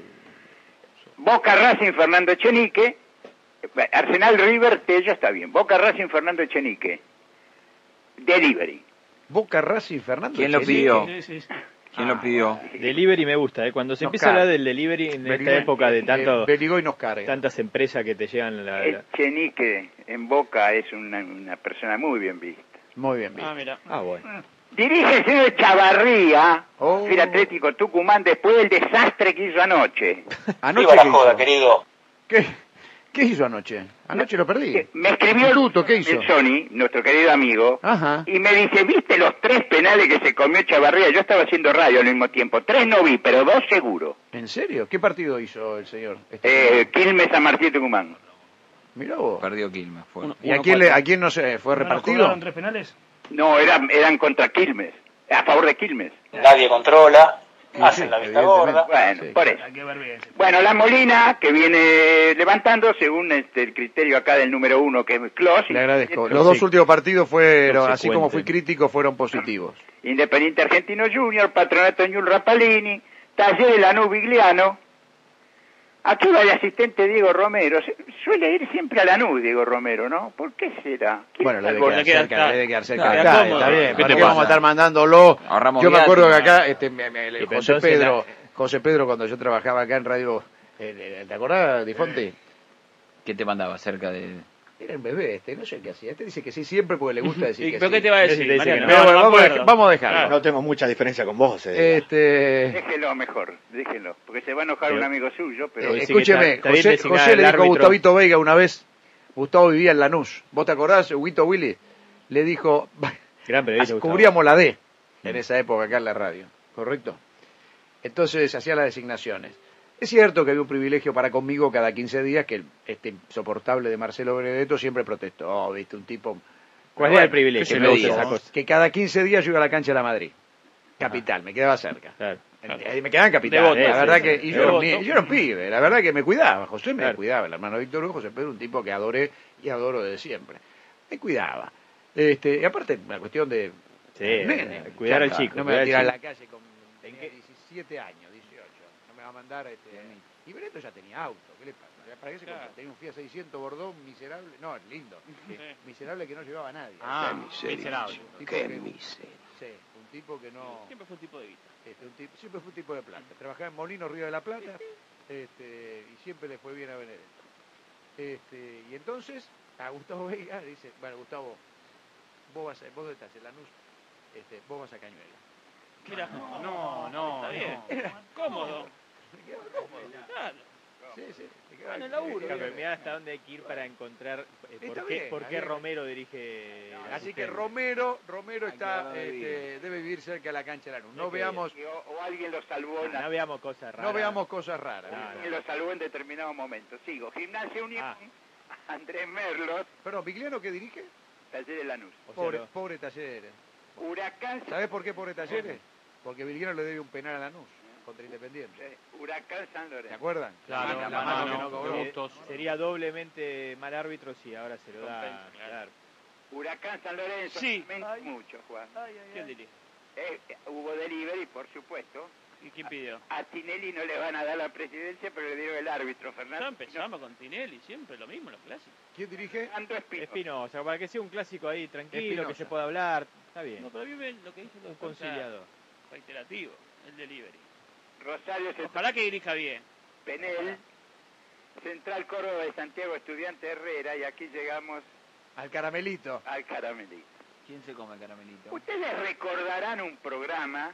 Boca Racing, Fernando Echenique. Arsenal River, Tello está bien. Boca Racing, Fernando Echenique. Delivery. Boca Racing, Fernando ¿Quién lo pidió? ¿Quién lo pidió? Delivery me gusta, Cuando se empieza a hablar del delivery en esta época de tantas empresas que te llegan Echenique en Boca es una persona muy bien vista. Muy bien vista. Mira. Bueno. Dirige el señor Chavarría, el Atlético Tucumán, después del desastre que hizo anoche. Anoche la joda, querido. ¿Qué ¿Qué hizo anoche? Anoche lo perdí. Me escribió ¿Qué hizo? el Sony, nuestro querido amigo, Ajá. y me dice, ¿viste los 3 penales que se comió Chavarría? Yo estaba haciendo radio al mismo tiempo. 3 no vi, pero 2 seguro. ¿En serio? ¿Qué partido hizo el señor? Quilmes a Martín Tucumán. Mirá vos. Perdió Quilmes. ¿Y a quién no se fue repartido? ¿Cobraron 3 penales? No, eran contra Quilmes, a favor de Quilmes. Nadie controla, hacen la vista gorda. Bueno, Sí, por eso. Hay que ver bien. Bueno, la Molina, que viene levantando según el criterio acá del número 1, que es Clos. Le agradezco. Los 2 últimos partidos fueron, así como fui Consecuente. crítico, fueron positivos. Independiente Argentino Junior, Patronato Ñul Rapalini, Taller de Lanús Vigliano. Aquí va el asistente Diego Romero. Suele ir siempre a Lanús, Diego Romero, ¿no? ¿Por qué será? Bueno, le Salvo, debe le quedar queda- cerca, le debe quedar cerca. Claro, Está cómodo. bien. ¿Qué ¿Para te qué vamos a pasa? estar mandándolo? Ahorramos Yo me viático. acuerdo que acá, Y José entonces José Pedro, cuando yo trabajaba acá en radio, ¿te acordás, Difonte? ¿Qué te mandaba cerca de...? Era el bebé no sé qué hacía. Dice que sí siempre porque le gusta decir que ¿Pero sí. qué te va a decir, Ese te dice Mariano? que Pero No, bueno, no me acuerdo. vamos a dejarlo. No tengo mucha diferencia con vos, José. Déjelo mejor, déjelo. Porque se va a enojar Pero- un amigo suyo, pero... Escúcheme, está bien José designado le el dijo a árbitro. Gustavito Veiga una vez, Gustavo vivía en Lanús. ¿Vos te acordás, Huguito Willy? Le dijo, Gran periodista, Gustavo. cubríamos la D en esa época acá en la radio, ¿correcto? Entonces hacía las designaciones. Es cierto que había un privilegio para conmigo cada 15 días que este insoportable de Marcelo Benedetto siempre protestó. Oh, viste, un tipo... ¿Cuál Pero era el bueno, privilegio? ¿qué se Me gusta medía, esa no? cosa. que cada 15 días yo iba a la cancha de la Madrid. Capital, me quedaba cerca. Claro. Me quedaba en capital, Devoto, la verdad sí, que... sí. Y yo era, un, Devoto. yo era un pibe, la verdad que me cuidaba. José me Claro. cuidaba, el hermano Víctor Hugo, José Pedro, un tipo que adoré y adoro desde siempre. Me cuidaba. Y aparte, la cuestión de... Sí, nene, cuidar al chata, chico. No me va a cuidar tirar al a la calle con tenía 17 años, 18. No me va a mandar... Y Benedetto ya tenía auto, ¿qué le pasa? ¿Para qué se compra? Tenía un Fiat 600 Bordeaux miserable, no, lindo, miserable que no llevaba a nadie. Ah, miserable. Qué miseria. Sí, un tipo que no... Siempre fue un tipo de guita. siempre fue un tipo de plata. Trabajaba en Molino, Río de la Plata, y siempre le fue bien a Benedetto. Y entonces, a Gustavo Veiga dice, bueno, Gustavo, vos dónde estás, en Lanús, vos vas a Cañuela. Mira, no, está bien. Cómodo. Claro. Sí, En el laburo. Claro, mirá hasta dónde hay que ir para encontrar Está bien, por está qué bien. Romero dirige. el Así que asistente. Romero está, que vivir. debe vivir cerca de la cancha de Lanús. No Hay que veamos, O alguien lo salvó en No veamos cosas raras. no veamos cosas raras. No, alguien lo salvó en determinado momento. Sigo. Gimnasia Unión, Andrés Merlos, Perdón, ¿Vigliano qué dirige? Taller de Lanús. O sea, Pobre Talleres. Huracán, ¿Sabés por qué pobre Talleres? Porque Vigliano le debe un penal a Lanús contra Independiente. Huracán San ¿Se Lorenzo. acuerdan? Claro, la la mano mano, que no cobró. Bustos. sería doblemente mal árbitro si ahora se lo da. Compensa, Claro. Huracán San Lorenzo. Sí. Lamento mucho, Juan. ¿Quién diría? Hubo delivery, por supuesto. ¿Y quién pidió? A Tinelli no le van a dar la presidencia, pero le dieron el árbitro, Ya Fernando. empezamos con Tinelli, siempre lo mismo, los clásicos. ¿Quién dirige? Fernando Espino. Espinosa, para que sea un clásico ahí tranquilo, Espinosa. que se pueda hablar. Está bien. No, pero a mí lo que dice Un conciliador. reiterativo, el delivery. Rosario Central Ojalá que dirija bien. Penel. Central Córdoba de Santiago Estudiante Herrera. Y aquí llegamos Al caramelito. al caramelito. ¿Quién se come caramelito? Ustedes recordarán un programa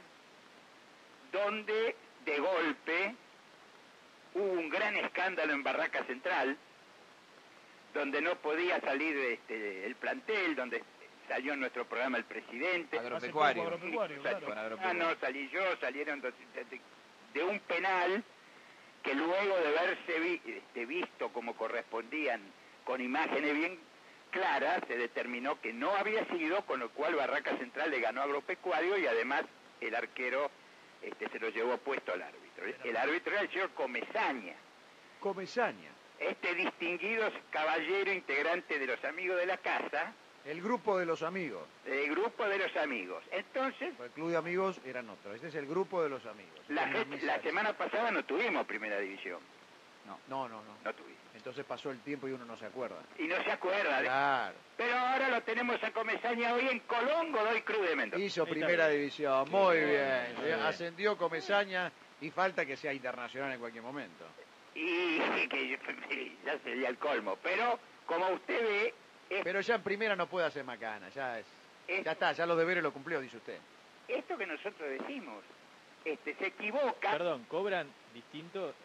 donde de golpe hubo un gran escándalo en Barraca Central, donde no podía salir el plantel, donde salió en nuestro programa el presidente. Agropecuario. Agropecuario, claro. Con agropecuario. No, salí yo, salieron de un penal que luego de verse visto como correspondían con imágenes bien claras, se determinó que no había sido, con lo cual Barraca Central le ganó a Agropecuario y además el arquero se lo llevó puesto al árbitro. El árbitro era el señor Comesaña, Comesaña. este distinguido caballero integrante de los amigos de la casa, El grupo de los amigos. el grupo de los amigos. Entonces, El club de amigos eran otros. Este es el grupo de los amigos. la semana pasada no tuvimos primera división, No. no tuvimos. Entonces pasó el tiempo y uno no se acuerda. Y no se acuerda. Claro. Pero ahora lo tenemos a Comesaña hoy en Colón, Godoy Cruz de Mendoza. Hizo primera división. Muy bien. Ascendió Comesaña y falta que sea internacional en cualquier momento. Y que ya sería el colmo. Pero, como usted ve, Pero ya en primera no puede hacer macana. Ya está, ya los deberes lo cumplió, dice usted. esto que nosotros decimos, se equivoca. Perdón, ¿cobran distinto en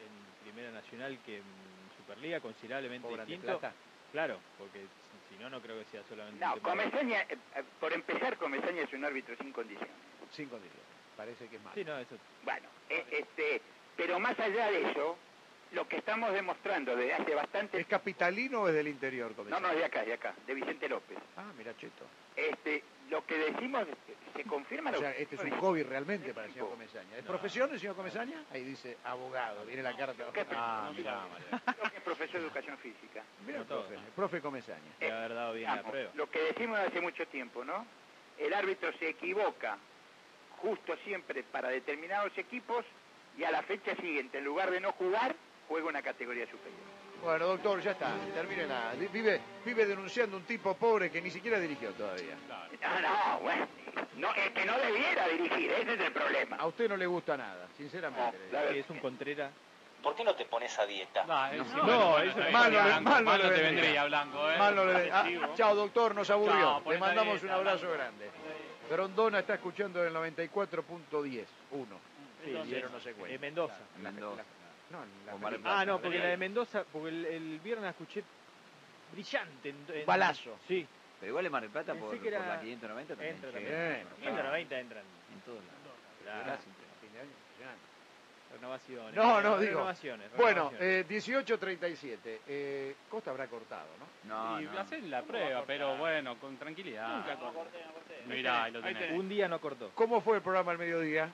Primera Nacional que en Superliga, considerablemente distinto. Plata. Claro, porque si no, no creo que sea solamente... No, Comesaña, por empezar, Comesaña es un árbitro sin condiciones. Sin condiciones. Parece que es malo. Sí, no, eso... Bueno, pero más allá de eso, lo que estamos demostrando desde hace bastante... ¿Es capitalino o es del interior, Comesaña? No, de acá, de Vicente López. Ah, mira, cheto. Lo que decimos se confirma... O sea, este es un hobby realmente para el señor Comesaña. ¿Es profesión el señor Comesaña? Ahí dice abogado, viene la carta. Mirá, creo que es profesor de educación física. Mira, el profe Comesaña. Le haber dado bien la prueba. Lo que decimos hace mucho tiempo, ¿no? El árbitro se equivoca justo siempre para determinados equipos y a la fecha siguiente, en lugar de no jugar, juega una categoría superior. Bueno, doctor, ya está, termínela. Vive denunciando un tipo pobre que ni siquiera dirigió todavía. Bueno, es que no debiera dirigir, ese es el problema. A usted no le gusta nada, sinceramente. Es un Contreras. ¿Por qué no te pones a dieta? No, eso mal no le vendría, Blanco. Mal no le vendría. Chao, doctor, nos aburrió. Le mandamos un abrazo grande. Grondona está escuchando el 94.10, 1. Sí, pero no se cuenta. Mendoza. No, no, porque la de Mendoza, porque el viernes la escuché brillante. Balazo. Sí. Pero igual en Mar del Plata por la 590 también. Entra también. 590 entran. En todos lados. Claro. Renovaciones. No, digo. Renovaciones. Bueno, 18:37. Costa habrá cortado, ¿no? Y hacen la prueba, pero bueno, con tranquilidad. Nunca corté. Mirá, ahí lo tenés. Un día no cortó. ¿Cómo fue el programa al mediodía?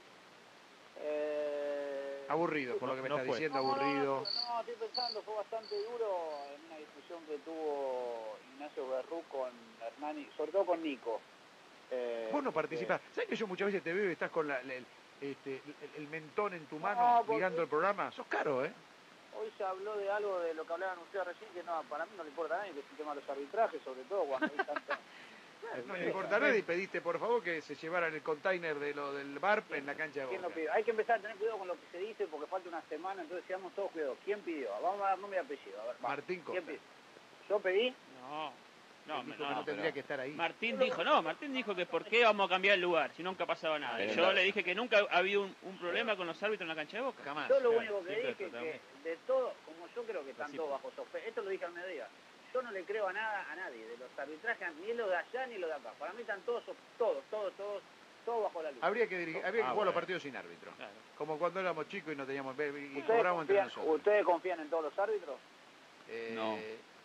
Aburrido, por lo que me está diciendo, aburrido. No, estoy pensando, fue bastante duro en una discusión que tuvo Ignacio Berrú con Hernani, sobre todo con Nico. Vos no participás. ¿Sabés que yo muchas veces te veo y estás con el mentón en tu mano mirando el programa? Sos caro, ¿eh? Hoy se habló de algo de lo que hablaban ustedes recién, que no, para mí no le importa a nadie, que es el tema de los arbitrajes, sobre todo cuando hay tanta... No le importa a nadie y pediste por favor que se llevaran el container del bar en la cancha de Boca. ¿Quién lo pidió? Hay que empezar a tener cuidado con lo que se dice porque falta una semana, entonces seamos todos cuidados. ¿Quién pidió? Vamos a dar nombre y apellido. A ver, Martín Costa. ¿Quién pidió? ¿Yo pedí? No, tendría que estar ahí. Martín dijo que por qué vamos a cambiar el lugar si nunca ha pasado nada. Pero yo le dije que nunca ha habido un problema con los árbitros en la cancha de Boca. Jamás. Yo lo único que dije que de todo, como yo creo que están todos bajo sospecha, esto lo dije al mediodía, yo no le creo a nadie, de los arbitrajes, ni lo de allá ni lo de acá. Para mí están todos bajo la luz. Habría que jugar los partidos sin árbitro. Claro. Como cuando éramos chicos y no teníamos y cobramos entre nosotros. ¿Ustedes confían en todos los árbitros? No.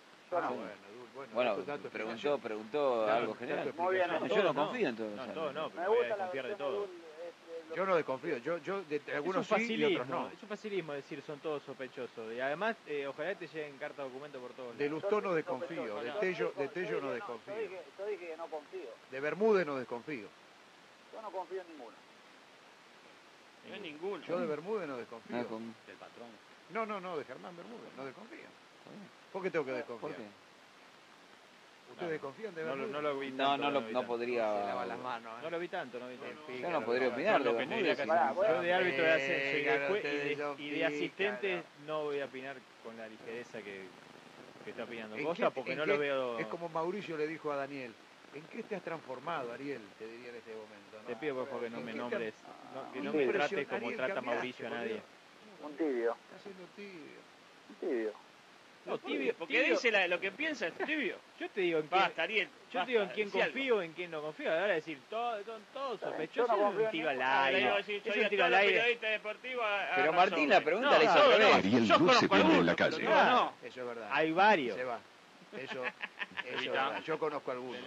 Bueno, preguntó algo general. Muy bien, yo no confío en todos. No, me gusta confiar de todo. Yo no desconfío, yo de algunos sí y otros no. Es un facilismo decir son todos sospechosos. Y además, ojalá te lleguen carta documento por todos lados. De Lustó no desconfío, de Tello no desconfío. Yo dije que no confío. De Bermúdez no desconfío. Yo no confío en ninguno. En ninguno. Yo de Bermúdez no desconfío. Del patrón. No, de Germán Bermúdez, no desconfío. ¿Por qué tengo que desconfiar? ¿Por qué? ¿Ustedes desconfían de Bermúdez? No lo vi tanto. No podría. Se lava las manos. No lo vi tanto, Yo no podría opinar de Bermúdez. Yo de árbitro de ascenso y de asistente no voy a opinar con la ligereza que está opinando Costa porque no lo veo. Es como Mauricio le dijo a Daniel. ¿En qué te has transformado, Ariel? Te diría en este momento. Te pido por favor que no me nombres, que no me trates como trata Mauricio a nadie. Un tibio. Está siendo tibio. Un tibio. No, tibio, porque dice lo que piensa, es tibio. Yo te digo en quién confío, en quién no confío. Ahora decir, son todos sospechosos, es un tiro al aire. Es un tiro al aire. Pero Martín, la pregunta le hizo al revés. Ariel no se pierde en la calle. No, eso es verdad. Hay varios. Se va. Eso es verdad. Yo conozco algunos.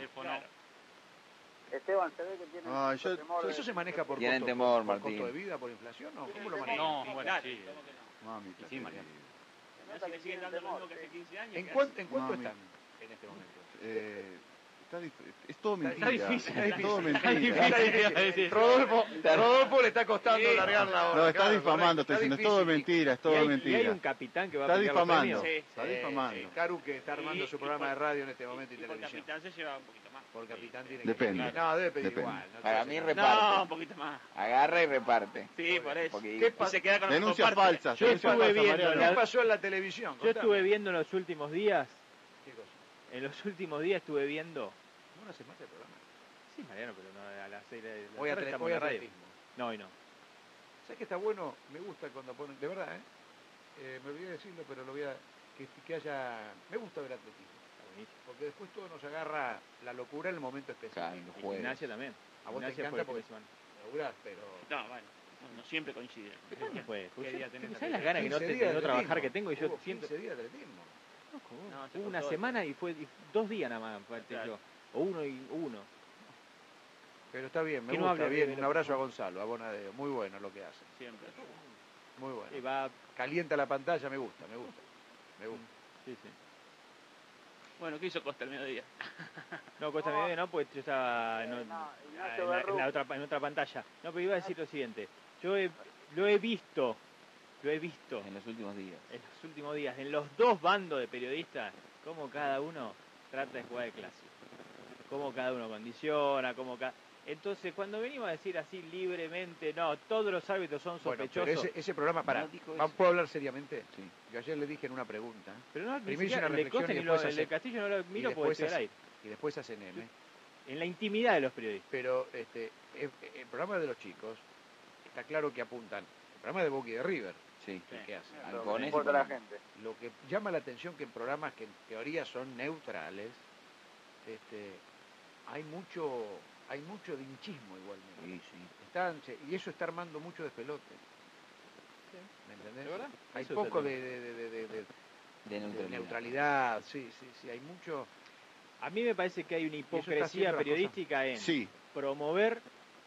Esteban, se ve que tiene temor. ¿Eso se maneja por Tienen costo, temor, por Martín. costo de vida, por inflación? ¿No? ¿Cómo lo manejan? No, bueno, sí. Mamita. Sí, Mariano. Le siguen dando lo mismo que hace 15 años. ¿En cuánto están en este momento? Es todo mentira. Está difícil. Es todo mentira. Rodolfo le está costando largar la hora. No, está difamando, está diciendo, es todo mentira, es todo mentira. Y hay un capitán que va a Está aplicar los difamando. premios. Está difamando. Caru que está armando su programa de radio en este momento y por televisión. capitán se lleva un poquito más. Por capitán tiene Depende. que... No, debe pedir Depende. igual. No Para te mí hace reparte. No, un poquito más. Agarra y reparte. Sí, por eso. ¿Qué Y se queda con Denuncia la comparte. falsa. Yo denuncia estuve falsa, viendo Mariano. ¿Qué pasó en la televisión? Yo estuve viendo en los últimos días, ¿Qué cosa? en los últimos días estuve viendo... ¿No lo hace más el programa? Sí, Mariano, pero no, a las 6 de la Voy a tarde estamos en la radio. atletismo. No, y no. ¿Sabes que está bueno? Me gusta cuando ponen... De verdad, ¿eh? me olvidé decirlo, pero lo voy a... Que haya... Me gusta ver atletismo. Porque después todo nos agarra la locura en el momento especial. Y gimnasia también. A vos te encanta porque laburás, pero... No, bueno, no siempre coincide. ¿Cuándo fue? ¿Qué día tenés? ¿Sabes las ganas de no trabajar que tengo? Y yo siento... 15 días de atletismo. Hubo una semana y fue 2 días nada más, parte yo. O uno y uno. Pero está bien, me gusta, bien. Un abrazo a Gonzalo, a Bonadeo. Muy bueno lo que hace. Siempre. Muy bueno. Y va... Calienta la pantalla, me gusta. Sí, sí. Bueno, ¿qué hizo Costa el mediodía? No, Costa el mediodía no, pues yo estaba en otra pantalla. No, pero iba a decir lo siguiente. Yo lo he visto en los últimos días. En los dos bandos de periodistas, cómo cada uno trata de jugar de clásico. Cómo cada uno condiciona, Entonces, cuando venimos a decir así libremente, no, todos los árbitros son sospechosos. Bueno, pero ese programa, ¿puedo hablar seriamente? Sí. Yo ayer le dije en una pregunta. Pero no, primero hice una reflexión el de Castillo no lo miro porque estoy al aire. Y después hacen M. En la intimidad de los periodistas. Pero el programa de los chicos, está claro que apuntan. El programa de Boca y de River. Sí. ¿Qué hacen? La gente. Lo que llama la atención que en programas que en teoría son neutrales, hay mucho linchismo igualmente. Sí. Y eso está armando mucho despelote. Sí. ¿Me entendés? ¿De verdad? Hay eso poco de neutralidad. Sí, hay mucho. A mí me parece que hay una hipocresía periodística en promover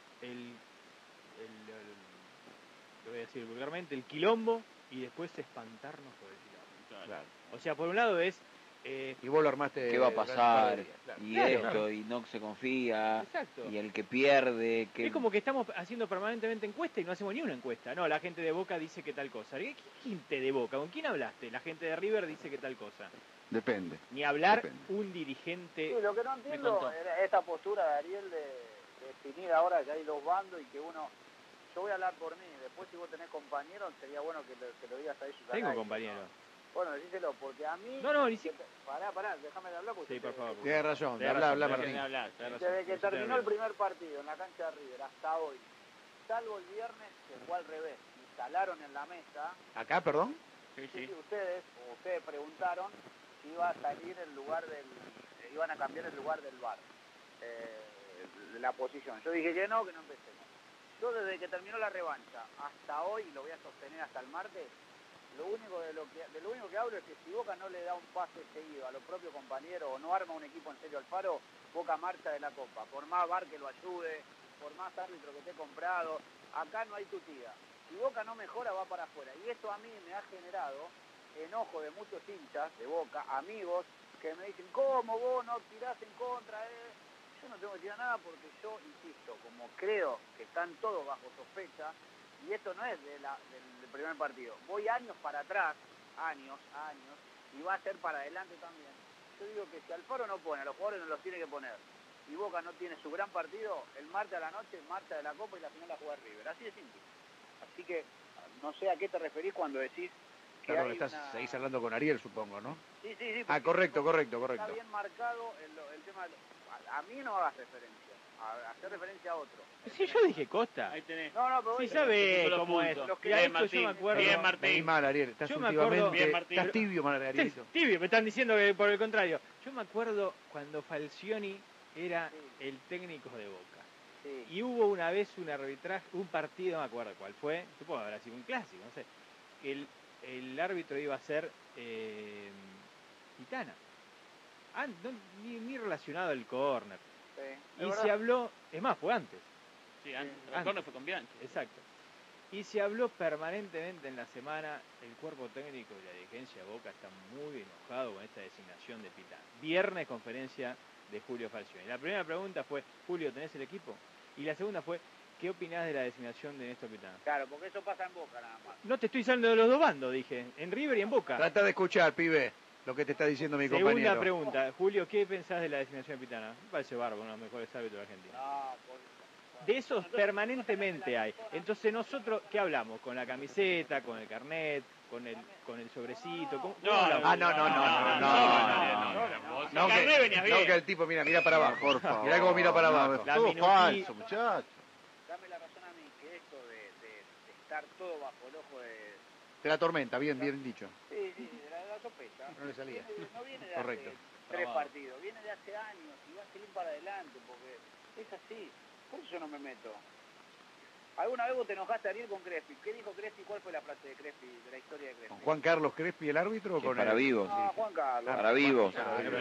lo voy a decir vulgarmente, el quilombo y después espantarnos por el quilombo. Claro. O sea, por un lado es... y vos lo armaste... ¿Qué va a pasar? Claro. Y no se confía. Exacto. Y el que pierde... Es como que estamos haciendo permanentemente encuesta y no hacemos ni una encuesta. No, la gente de Boca dice que tal cosa. ¿Qué gente de Boca? ¿Con quién hablaste? La gente de River dice que tal cosa. Depende. Ni hablar un dirigente... Sí, lo que no entiendo es esta postura de Ariel de definir ahora que hay dos bandos y que uno... Yo voy a hablar por mí, después si vos tenés compañeros sería bueno que lo digas a ellos. Tengo compañeros. ¿No? Bueno, decíselo, porque a mí... No, ni siquiera... Pará, déjame de hablar. Sí, por favor. Tienes razón, habla Martín. Desde que terminó el primer partido en la cancha de River hasta hoy, salvo el viernes, que fue al revés, instalaron en la mesa... ¿Acá, perdón? Sí. Ustedes preguntaron si iba a salir el lugar iban a cambiar el lugar del VAR, la posición. Yo dije que no empecemos. Yo desde que terminó la revancha hasta hoy, lo voy a sostener hasta el martes, lo único que hablo es que si Boca no le da un pase seguido a los propios compañeros o no arma un equipo en serio Alfaro, Boca marcha de la Copa. Por más VAR que lo ayude, por más árbitro que esté comprado, acá no hay tutía. Si Boca no mejora, va para afuera. Y esto a mí me ha generado enojo de muchos hinchas de Boca, amigos, que me dicen, ¿cómo vos no tirás en contra? Yo no tengo que tirar nada porque yo, insisto, como creo que están todos bajo sospecha, y esto no es del primer partido, voy años para atrás, años, y va a ser para adelante también. Yo digo que si Alfaro no pone, a los jugadores no los tiene que poner, y Boca no tiene su gran partido, el martes a la noche marcha de la Copa y la final la juega River, así de simple. Así que no sé a qué te referís cuando decís que claro, hay seguís hablando con Ariel, supongo, ¿no? Sí. Correcto. Está bien marcado el tema. A mí no hagas referencia, hacer referencia a otro. Sí, yo dije Costa. Ahí tenés. No, pero sí sabe cómo es. Bien, Martín. Yo me acuerdo. Bien, Martín. Mal, Ariel. Estás estás tibio, Arielito. Tibio, me están diciendo que por el contrario. Yo me acuerdo cuando Falcioni era el técnico de Boca. Sí. Y hubo una vez un arbitraje, un partido, no me acuerdo cuál fue, supongo que habrá sido un clásico, no sé. El árbitro iba a ser Pitana. Ni relacionado al córner. Sí, y se habló, es más, fue antes. Sí, antes. El córner fue con Bianchi. Exacto. Y se habló permanentemente en la semana, el cuerpo técnico y la dirigencia de Boca está muy enojado con esta designación de Pitana. Viernes, conferencia de Julio Falcioni. La primera pregunta fue, Julio, ¿tenés el equipo? Y la segunda fue, ¿qué opinás de la designación de Néstor Pitana? Claro, porque eso pasa en Boca nada más. No te estoy saliendo de los dos bandos, dije, en River y en Boca. Trata de escuchar, pibe, lo que te está diciendo mi compañero. Segunda pregunta, Julio, ¿qué pensás de la designación de Pitana? Me parece bárbaro, uno de los mejores árbitros de Argentina. De esos permanentemente hay. Entonces nosotros, ¿qué hablamos? ¿Con la camiseta, con el carnet, con el sobrecito? No, que el tipo mira para abajo, por favor. Mirá cómo mira para abajo. Todo falso, muchacho. Dame la razón a mí que esto de estar todo bajo el ojo De la tormenta, bien dicho. Sí, de la sospecha. No le salía. No viene de Correcto. hace 3 partidos, viene de hace años y va a seguir para adelante porque es así. Por eso yo no me meto. ¿Alguna vez vos te enojaste, Ariel, con Crespi? ¿Qué dijo Crespi? ¿Cuál fue la frase de Crespi, de la historia de Crespi? ¿Con Juan Carlos Crespi el árbitro o con para él? vivos. No, Juan Carlos. Para vivos. Bueno,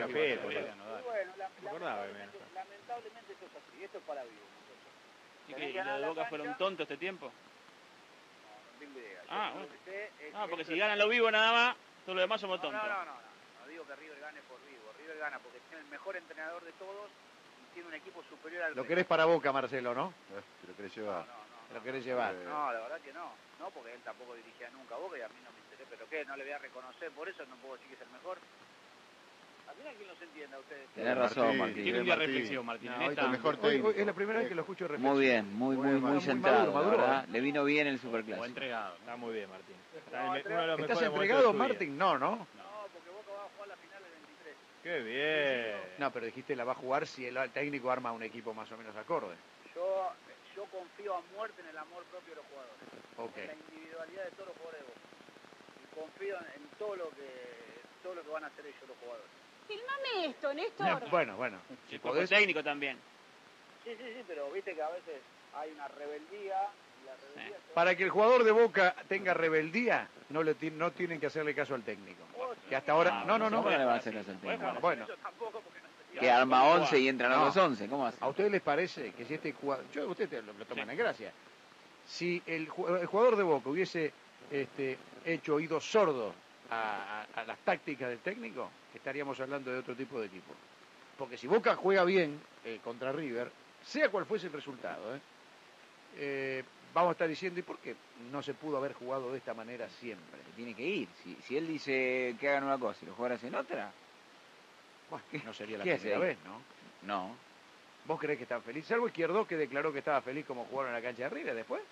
lamentablemente eso es así. Esto es para vivos. ¿Y que los de Boca fueron tontos este tiempo? No tengo idea. Porque si ganan los vivos nada más, todos los demás somos tontos. No digo que River gane por vivo. River gana porque tiene el mejor entrenador de todos y tiene un equipo superior al Lo querés para Boca, Marcelo, ¿no? Te lo querés llevar. Lo querés llevar. No, la verdad que no. No, porque él tampoco dirigía nunca a Boca y a mí no me interesa. ¿Pero qué? ¿No le voy a reconocer? Por eso no puedo decir que es el mejor. Al final, ¿quién los entiende a ustedes? Tenés razón, Martín. Tiene un día reflexivo, Martín. Hoy es la primera vez que lo escucho reflexionar. Muy bien, muy centrado, maduro, la verdad. Le vino bien el Superclásico. Buen entregado. Está muy bien, Martín. ¿Estás entregado, Martín? No. No, porque Boca va a jugar la final del 23. ¡Qué bien! No, pero dijiste la va a jugar si el técnico arma un equipo más o menos acorde. Yo confío a muerte en el amor propio de los jugadores. Okay. En la individualidad de todos los jugadores de Boca. Y confío en todo lo que van a hacer ellos los jugadores. Filmame esto, Néstor. Bueno. El cuerpo técnico también. Sí, pero viste que a veces hay una rebeldía. Y la rebeldía Para que el jugador de Boca tenga rebeldía, no tienen que hacerle caso al técnico. Que hasta ahora... No. ¿Cómo le va a hacer caso al técnico? Bueno. Que arma 11 y entran a los 11. ¿Cómo hace? ¿A ustedes les parece que si este jugador... Ustedes lo toman en gracia. Si el jugador de Boca hubiese hecho oídos sordos a las tácticas del técnico, estaríamos hablando de otro tipo de equipo. Porque si Boca juega bien contra River, sea cual fuese el resultado, vamos a estar diciendo, ¿y por qué no se pudo haber jugado de esta manera siempre? Tiene que ir. Si él dice que hagan una cosa y los jugadores hacen otra, bueno, no sería la primera vez, ¿no? No. ¿Vos creés que están felices? Salvo Izquierdo, que declaró que estaba feliz como jugaron en la cancha de River después.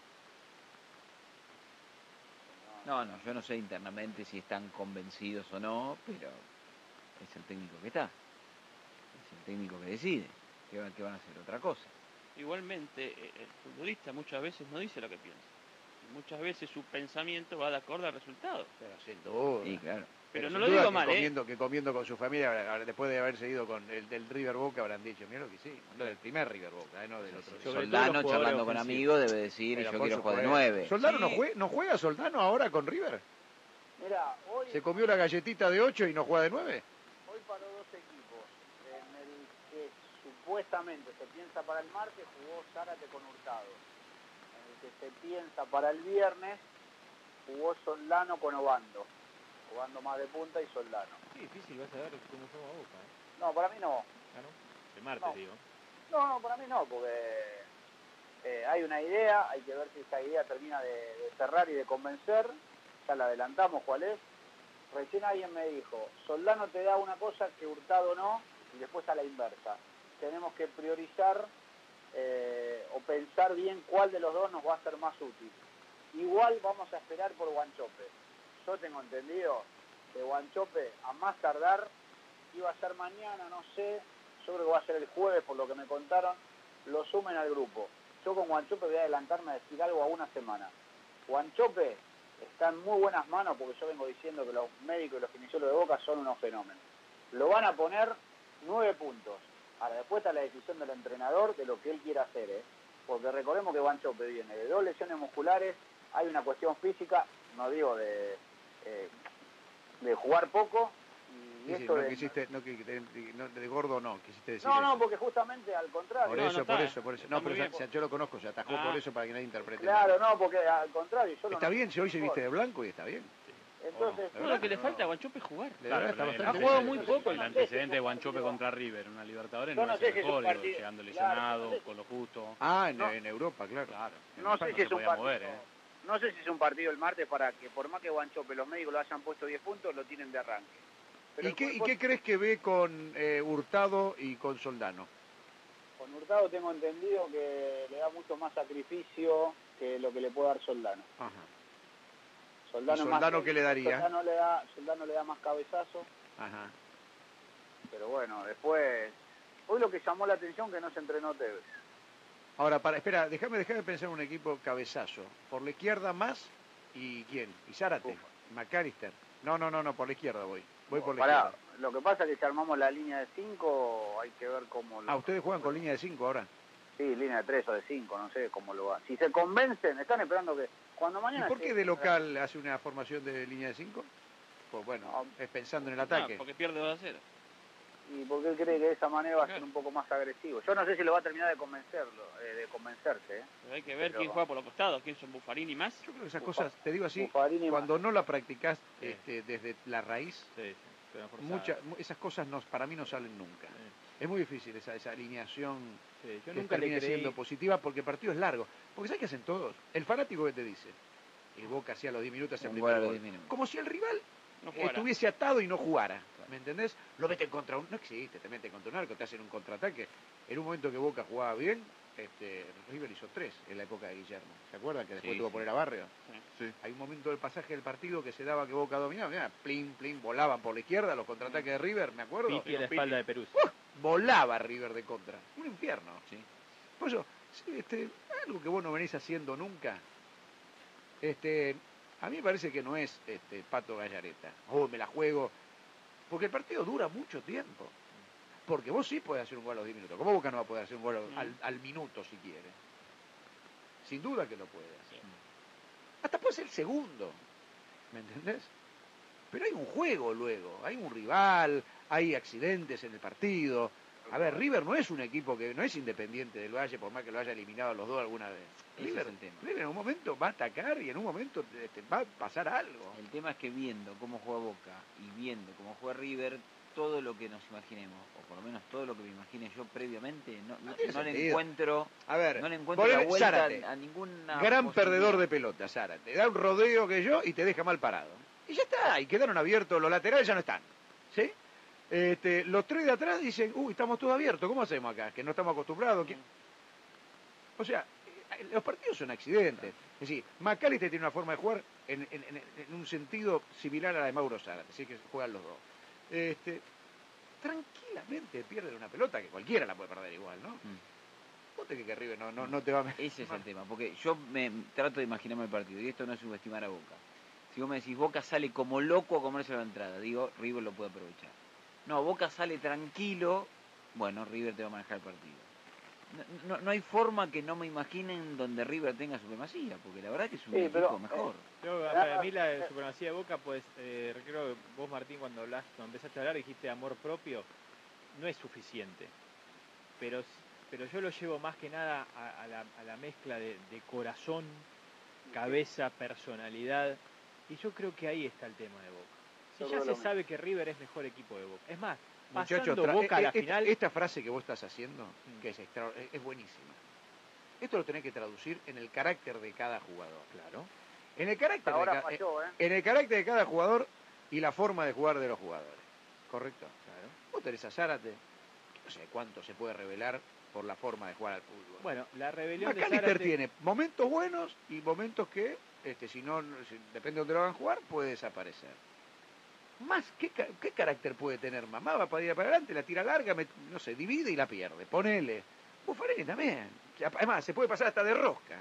No, yo no sé internamente si están convencidos o no, pero es el técnico que está. Es el técnico que decide que van a hacer otra cosa. Igualmente, el futbolista muchas veces no dice lo que piensa. Muchas veces su pensamiento va de acuerdo al resultado. Pero sin duda. Sí, claro. Pero no lo digo mal, que comiendo con su familia, después de haberse ido con el del River Boca, habrán dicho, mira lo que sí, no del primer River Boca, no del otro. Soldano charlando con amigos debe decir, yo quiero jugar de 9. ¿Soldano no juega Soldano ahora con River? Mira, hoy... ¿Se comió la galletita de 8 y no juega de 9? Hoy paró 2 equipos. En el que supuestamente se piensa para el martes, jugó Zárate con Hurtado. En el que se piensa para el viernes, jugó Soldano con Obando. Jugando más de punta y Soldano. Qué difícil vas a ver cómo juega Boca, No, para mí no. ¿Ah, no? El martes, digo. No, para mí no, porque hay una idea, hay que ver si esa idea termina de cerrar y de convencer. Ya la adelantamos cuál es. Recién alguien me dijo, Soldano te da una cosa que Hurtado no, y después a la inversa. Tenemos que priorizar o pensar bien cuál de los dos nos va a ser más útil. Igual vamos a esperar por Guanchope. Yo tengo entendido que Guanchope a más tardar iba a ser mañana, no sé, yo creo que va a ser el jueves por lo que me contaron, lo sumen al grupo. Yo con Guanchope voy a adelantarme a decir algo a una semana. Guanchope está en muy buenas manos porque yo vengo diciendo que los médicos y los kinesiólogos de Boca son unos fenómenos. Lo van a poner 9 puntos. Ahora, después está la decisión del entrenador de lo que él quiera hacer, porque recordemos que Guanchope viene de 2 lesiones musculares, hay una cuestión física, no digo de jugar poco, y sí, esto de gordo no, quisiste decir no, porque justamente al contrario. Por eso. No, pero yo lo conozco, se atajó por eso para que nadie interprete. Claro, no, porque al contrario. Está bien, si hoy se viste de blanco y está bien. Entonces, lo que le falta a Guanchope es jugar. Ha jugado muy poco el antecedente de Guanchope contra River, una Libertadores no es el mejor, llegando lesionado, con lo justo. En Europa, claro. No sé si es un partido. No sé si es un partido el martes para que, por más que Guanchope los médicos lo hayan puesto 10 puntos, lo tienen de arranque. Pero ¿Y qué crees que ve con Hurtado y con Soldano? Con Hurtado tengo entendido que le da mucho más sacrificio que lo que le puede dar Soldano. Ajá. Soldano ¿qué le daría? Soldano le da más cabezazo. Ajá. Pero bueno, después... Hoy lo que llamó la atención que no se entrenó Tevez. Ahora, espera, déjame pensar en un equipo cabezazo. Por la izquierda más ¿Y quién? ¿Y Zárate? ¿McAllister? No, por la izquierda voy. Voy por la Pará, izquierda. lo que pasa es que si armamos la línea de 5, hay que ver cómo... ¿Ustedes juegan con línea de 5 ahora? Sí, línea de 3 o de 5, no sé cómo lo va. Si se convencen, están esperando que... Cuando mañana... ¿Y por qué de local hace una formación de línea de 5? Pues bueno, es pensando en el ataque. Porque pierde 2-0. Y porque él cree que de esa manera va a ser un poco más agresivo. Yo no sé si lo va a terminar de convencerlo, de convencerse. Pero hay que ver quién juega por los costados, quién son Buffarini más. Yo creo que esas cosas, te digo así, cuando no la practicás desde la raíz, esas cosas para mí no salen nunca. Es muy difícil esa alineación yo que nunca le termine creí. siendo positiva porque el partido es largo. Porque ¿sabes qué hacen todos? El fanático que te dice, el Boca hacía los 10 minutos, hace el primer gol. Como si el rival estuviese atado y no jugara. ¿Me entendés? Lo meten contra no existe, te meten contra un arco, te hacen un contraataque. En un momento que Boca jugaba bien, River hizo 3 en la época de Guillermo. ¿Se acuerdan que después tuvo que poner a Barrio? Sí. Hay un momento del pasaje del partido que se daba que Boca dominaba. Mirá, plin, volaban por la izquierda los contraataques de River, me acuerdo. Pitti a la espalda de Perú. Volaba River de contra. Un infierno. Por eso, algo que vos no venís haciendo nunca, a mí me parece que no es Pato Gallareta. Me la juego. Porque el partido dura mucho tiempo. Porque vos sí podés hacer un gol a los 10 minutos. ¿Cómo Boca no va a poder hacer un gol al minuto si quiere? Sin duda que lo puede hacer. Hasta puede ser el segundo. ¿Me entendés? Pero hay un juego luego. Hay un rival, hay accidentes en el partido. A ver, River no es un equipo que no es Independiente del Valle, por más que lo haya eliminado a los dos alguna vez. River en un momento va a atacar y en un momento va a pasar algo. El tema es que viendo cómo juega Boca y viendo cómo juega River, todo lo que nos imaginemos, o por lo menos todo lo que me imagine yo previamente, no le encuentro, no le encuentro la vuelta Zárate, a ninguna gran perdedor de pelota, Zárate. Da un rodeo que yo y te deja mal parado. Y ya está, y quedaron abiertos, los laterales ya no están. ¿Sí? Los 3 de atrás dicen, estamos todos abiertos, ¿cómo hacemos acá? Que no estamos acostumbrados. O sea, los partidos son accidentes. Es decir, McAllister tiene una forma de jugar en un sentido similar a la de Mauro Zárate, así que juegan los dos. Tranquilamente pierden una pelota que cualquiera la puede perder igual, ¿no? Vos te crees que River no te va a meter. Ese es el tema, porque yo me trato de imaginarme el partido, y esto no es subestimar a Boca. Si vos me decís, Boca sale como loco a comerse la entrada, digo, River lo puede aprovechar. No, Boca sale tranquilo, bueno, River te va a manejar el partido. No hay forma que no me imaginen donde River tenga supremacía, porque la verdad que es un equipo mejor. Para mí la supremacía de Boca, pues, creo que vos, Martín, cuando empezaste a hablar, dijiste amor propio, no es suficiente. Pero yo lo llevo más que nada a la mezcla de corazón, cabeza, personalidad, y yo creo que ahí está el tema de Boca. Si ya se sabe que River es mejor equipo de Boca. Es más, muchachos, Boca a la final... Esta frase que vos estás haciendo, que es buenísima. Esto lo tenés que traducir en el carácter de cada jugador. Claro. En el carácter, en el carácter de cada jugador y la forma de jugar de los jugadores. ¿Correcto? Claro. Vos tenés a Zárate, que no sé cuánto se puede revelar por la forma de jugar al fútbol. Bueno, la rebelión de McAllister Zárate... tiene momentos buenos y momentos que, si depende de dónde lo hagan jugar, puede desaparecer. Más, ¿qué carácter puede tener? Mamá va para ir para adelante, la tira larga, no sé, divide y la pierde. Ponele. Buffarini también. Además, se puede pasar hasta de rosca.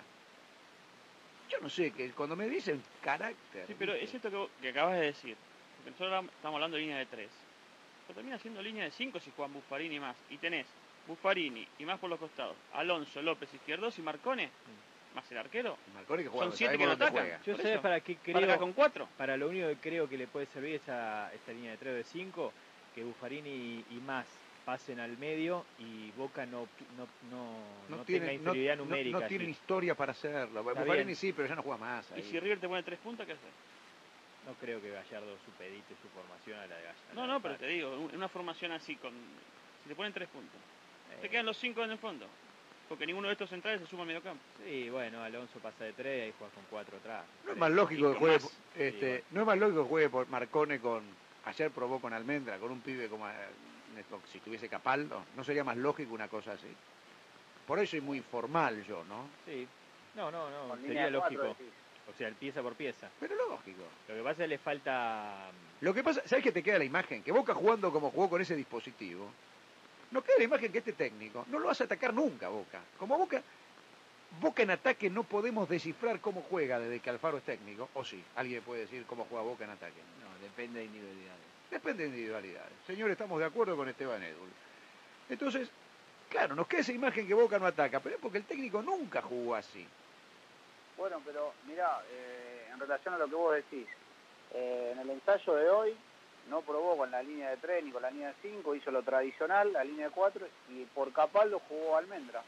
Yo no sé, que cuando me dicen carácter... Sí, pero es esto que acabas de decir. Porque nosotros estamos hablando de línea de 3. Pero termina siendo línea de 5 si juegan Buffarini más. Y tenés Buffarini y más por los costados. Alonso, López izquierdos y Marcone. Más el arquero. Marcone que juega, son 7 que no atacan. Yo sé para qué creo. Para con 4. Para lo único que creo que le puede servir esta línea de 3 o de 5, que Buffarini y más pasen al medio y Boca no tenga inferioridad numérica. No tiene historia para hacerlo. Buffarini sí, pero ya no juega más. Ahí. ¿Y si River te pone 3 puntas, qué hacer? No creo que Gallardo supedite su formación a la de Gallardo. No, pero te digo, una formación así, si te ponen 3 puntos, te quedan los 5 en el fondo. Porque ninguno de estos centrales se suma al mediocampo. Sí, bueno, Alonso pasa de 3 y ahí juega con 4 atrás. No es más lógico que juegue, no es más lógico que juegue por Marcone ayer probó con Almendra, con un pibe como si tuviese Capaldo. ¿No sería más lógico una cosa así? Por eso soy muy informal yo, ¿no? Sí. No, sería lógico. O sea, pieza por pieza. Pero lógico. Lo que pasa es que le falta... Lo que pasa, ¿sabes qué te queda la imagen? Que Boca jugando como jugó con ese dispositivo, no queda la imagen que este técnico no lo vas a atacar nunca, Boca. Como Boca, Boca en ataque no podemos descifrar cómo juega desde que Alfaro es técnico, o sí, alguien puede decir cómo juega Boca en ataque. No, depende de individualidades. Depende de individualidades. Señor, estamos de acuerdo con Esteban Edul. Entonces, claro, nos queda esa imagen que Boca no ataca, pero es porque el técnico nunca jugó así. Bueno, pero mirá, en relación a lo que vos decís, en el ensayo de hoy no probó con la línea de 3 ni con la línea de 5, hizo lo tradicional, la línea de 4, y por Capaldo jugó Almendra.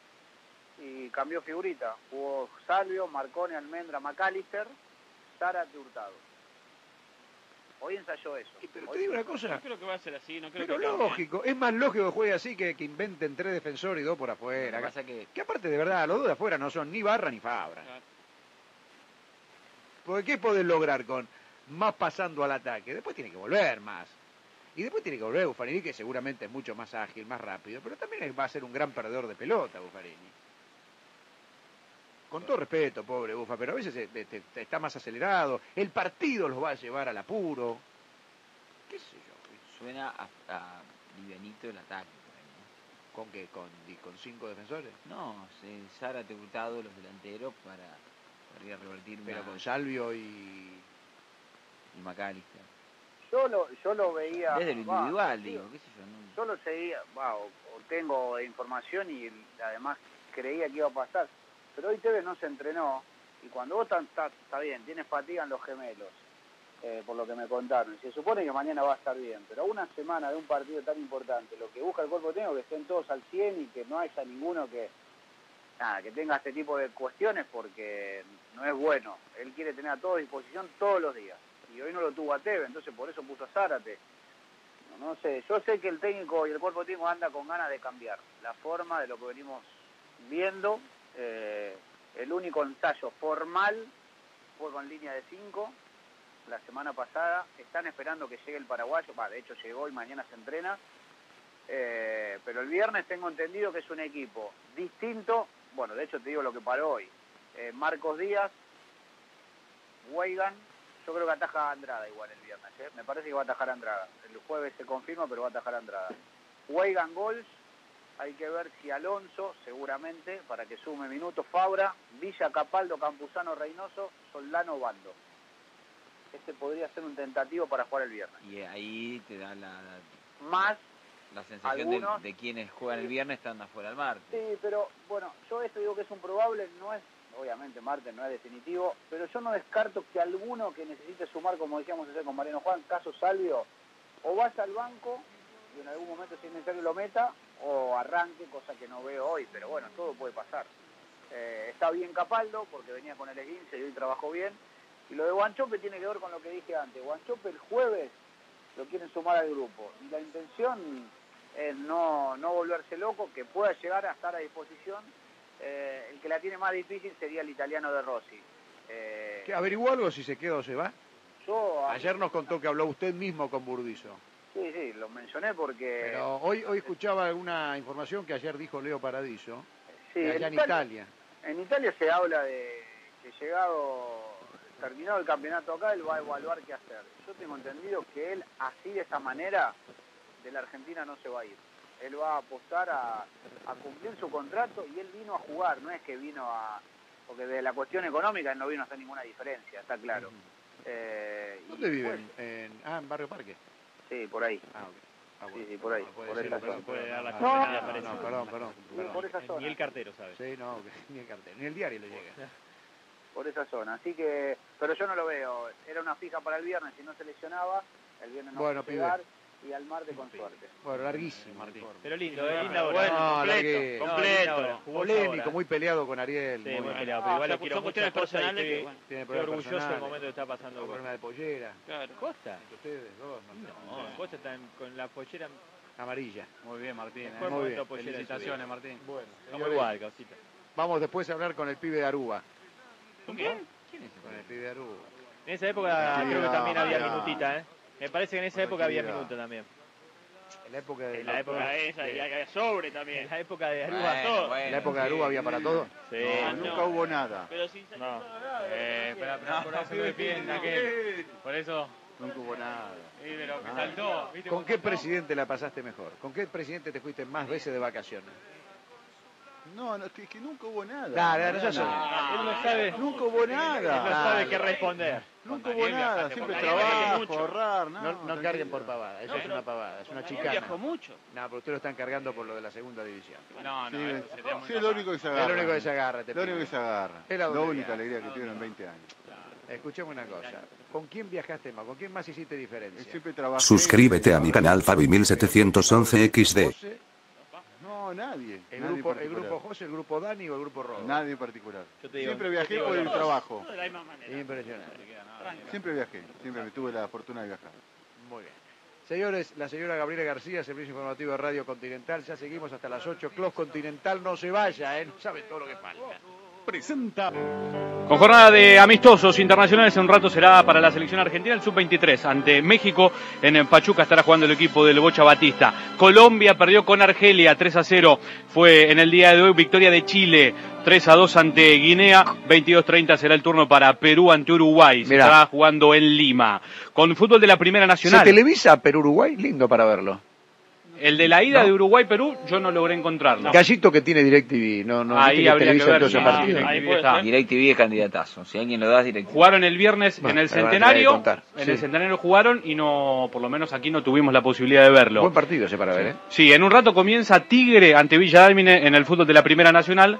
Y cambió figurita, jugó Salvio, Marcone, Almendra, McAllister, Zárate, Hurtado. Hoy ensayó eso. Pero te digo una cosa. No creo que va a ser así, no creo Pero que cambie. lógico, es más lógico que juegue así que inventen 3 defensores y 2 por afuera. Lo que pasa que aparte de verdad, los 2 de afuera no son ni Barra ni Fabra. Claro. Porque ¿qué podés lograr con más pasando al ataque? Después tiene que volver más. Y después tiene que volver Buffarini, que seguramente es mucho más ágil, más rápido, pero también va a ser un gran perdedor de pelota Buffarini. Con todo respeto, pobre Bufa, pero a veces está más acelerado. El partido los va a llevar al apuro. ¿Qué sé yo? suena a livianito el ataque. Por ahí, ¿no? ¿Con qué? ¿Con 5 defensores? No, Zárate, Hurtado, los delanteros para ir a revertir. Pero con Salvio y McAllister. Yo lo veía... Desde lo individual, digo, qué sé yo. No... Yo lo seguía, o tengo información y además creía que iba a pasar. Pero hoy Tevez no se entrenó y cuando vos está bien, tienes fatiga en los gemelos, por lo que me contaron. Se supone que mañana va a estar bien, pero a una semana de un partido tan importante, lo que busca el cuerpo técnico es que estén todos al 100 y que no haya ninguno que tenga este tipo de cuestiones porque no es bueno. Él quiere tener a todos a disposición todos los días. Y hoy no lo tuvo a Tevez, entonces por eso puso a Zárate. No sé, yo sé que el técnico y el cuerpo técnico anda con ganas de cambiar la forma de lo que venimos viendo. El único ensayo formal fue con línea de 5 la semana pasada. Están esperando que llegue el paraguayo, de hecho llegó y mañana se entrena, pero el viernes tengo entendido que es un equipo distinto. Bueno, de hecho te digo lo que paró hoy. Marcos Díaz, Weigan, yo creo que ataja a Andrada igual el viernes, me parece que va a atajar a Andrada. El jueves se confirma, pero va a atajar a Andrada. Weigan gols. Hay que ver si Alonso, seguramente, para que sume minutos, Fabra, Villa, Capaldo, Campuzano, Reynoso, Soldano, Bando. Este podría ser un tentativo para jugar el viernes. Y ahí te da la sensación algunos, de quienes juegan el viernes están afuera el martes. Sí, pero bueno, yo esto digo que es un probable, no es, obviamente martes no es definitivo, pero yo no descarto que alguno que necesite sumar, como decíamos ayer con Mariano Juan, caso Salvio, o vaya al banco y en algún momento si es necesario lo meta, o arranque, cosa que no veo hoy, pero bueno, todo puede pasar. Está bien Capaldo, porque venía con el esguince y hoy trabajó bien, y lo de Guanchope tiene que ver con lo que dije antes. Guanchope el jueves lo quieren sumar al grupo, y la intención es no volverse loco, que pueda llegar a estar a disposición. El que la tiene más difícil sería el italiano de Rossi. ¿Que averiguó algo si se queda o se va? Ayer nos contó que habló usted mismo con Burdizo. Sí, lo mencioné porque... Pero hoy escuchaba alguna información que ayer dijo Leo Paradiso, sí, allá en Italia. En Italia se habla de que terminado el campeonato acá, él va a evaluar qué hacer. Yo tengo entendido que él, así de esa manera, de la Argentina no se va a ir. Él va a apostar a cumplir su contrato y él vino a jugar, no es que vino a... Porque de la cuestión económica él no vino a hacer ninguna diferencia, está claro. ¿Dónde viven? En Barrio Parque. Sí, por ahí. Bueno. Sí, por ahí. No por esa zona. Puede dar la Perdón. Por esa zona. Ni el cartero, ¿sabes? Sí, no, ni el cartero, ni el diario le llega. Por esa zona, así que... Pero yo no lo veo. Era una fija para el viernes, si no se lesionaba, el viernes no va a llegar, y al martes con suerte. Bueno, larguísimo. Martín. Pero lindo, linda hora. Bueno, completo. Polémico, muy peleado con Ariel. Sí, muy peleado, pero igual lo quiero mucho. Cuestiones personales que, estoy orgulloso del momento que está pasando. Problema de pollera. Claro. ¿Costa? Ustedes dos. No, Costa está con la pollera amarilla. Muy bien, Martín. Muy bien. Felicitaciones, Martín. Bueno, estamos igual, Causita. Vamos después a hablar con el pibe de Aruba. ¿Con quién? ¿Quién es con el pibe de Aruba? En esa época creo que también había minutita, Me parece que en esa época había minuta también. En la época de... En la época esa, y había sobre también. En la época de Aruba, todo. ¿En la época de Aruba había para todo? Sí. Nunca hubo nada. Pero sin No. Pero por eso defienda que... Por eso... Nunca hubo nada. Sí, pero que saltó. ¿Viste? ¿Con qué presidente la pasaste mejor? ¿Con qué presidente te fuiste más veces de vacaciones? No, que nunca hubo nada. Claro, Él no sabe. Nunca hubo nada. Él no sabe qué responder. Nunca hubo nada. Siempre trabajo, ahorrar. No carguen por pavada. Eso es una pavada. Es una chicana. Viajó mucho. No, pero ustedes lo están cargando por lo de la segunda división. No, Sí, es lo único que se agarra. Es lo único que se agarra. Lo único que se agarra. Es la única alegría que tuvieron en 20 años. Escuchemos una cosa. ¿Con quién viajaste más? ¿Con quién más hiciste diferencia? Siempre trabajé. Suscríbete a mi canal Fabi1711XD. No, nadie. ¿El grupo José, el grupo Dani o el grupo Rodo? Nadie en particular. Siempre viajé por el trabajo. Impresionante. Siempre viajé. Siempre me tuve la fortuna de viajar. Muy bien. Señores, la señora Gabriela García, Servicio Informativo de Radio Continental. Ya seguimos hasta las 8. Clos Continental, no se vaya, no saben todo lo que falta. Presenta. Con jornada de amistosos internacionales, en un rato será para la selección argentina el sub-23 ante México. En Pachuca estará jugando el equipo del Bocha Batista. Colombia perdió con Argelia 3-0. Fue en el día de hoy victoria de Chile 3-2 ante Guinea. 22:30 será el turno para Perú ante Uruguay. Se estará jugando en Lima. Con fútbol de la Primera Nacional. ¿Se televisa Perú-Uruguay? Lindo para verlo. El de la ida de Uruguay-Perú, yo no logré encontrarlo. Gallito que tiene DirecTV, no ahí habría que ver. DirecTV es candidatazo. Si alguien lo da, DirecTV. Jugaron el viernes en el Centenario. En el Centenario jugaron y no, por lo menos aquí no tuvimos la posibilidad de verlo. Buen partido ese para ver, ¿eh? Sí, en un rato comienza Tigre ante Villa Dálmine en el fútbol de la Primera Nacional.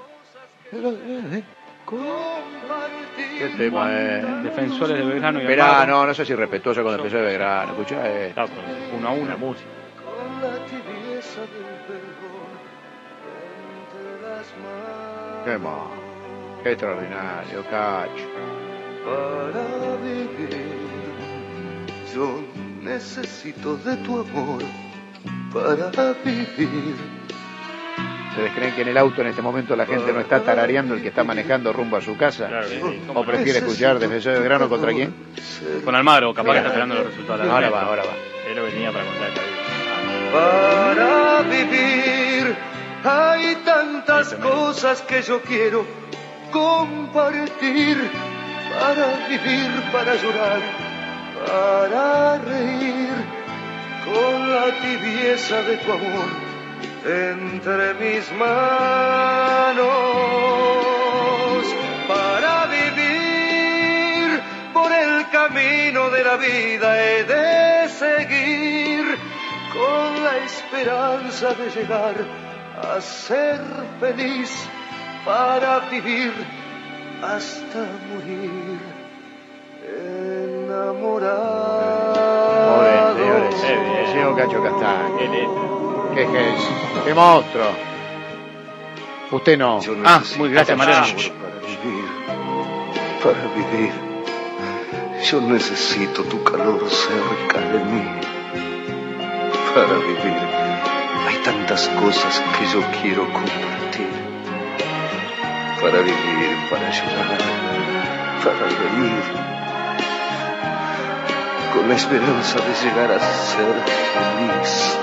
¿Qué tema es? Defensores de Belgrano y Belgrano, no sé si respetuoso con Defensores de Belgrano. Escuchá, 1-1 música. Qué mal, qué extraordinario, Cacho. Para vivir, yo necesito de tu amor para vivir. ¿Ustedes creen que en el auto en este momento la gente no está tarareando el que está manejando rumbo a su casa? Claro, sí. ¿O prefiere escuchar Defensores de Belgrano contra quién? Con Almagro, capaz que está esperando los resultados. Ahora va. Él lo venía para contar esta Para vivir hay tantas cosas que yo quiero compartir. Para vivir, para llorar, para reír, con la tibieza de tu amor entre mis manos. Para vivir por el camino de la vida he de seguir, con la esperanza de llegar a ser feliz. Para vivir hasta morir enamorado. Pobre, señores. El señor Cacho Castaño. Qué monstruo. Usted no. Muy gracias, Mariano. Para vivir, yo necesito tu calor cerca de mí. Para vivir, hay tantas cosas que yo quiero compartir. Para vivir, para llorar, para reír, con la esperanza de llegar a ser feliz.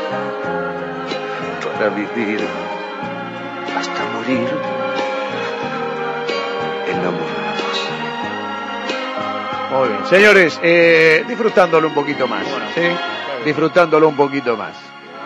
Para vivir hasta morir enamorados. Muy bien. Señores, disfrutándolo un poquito más. ¿Sí? Disfrutándolo un poquito más.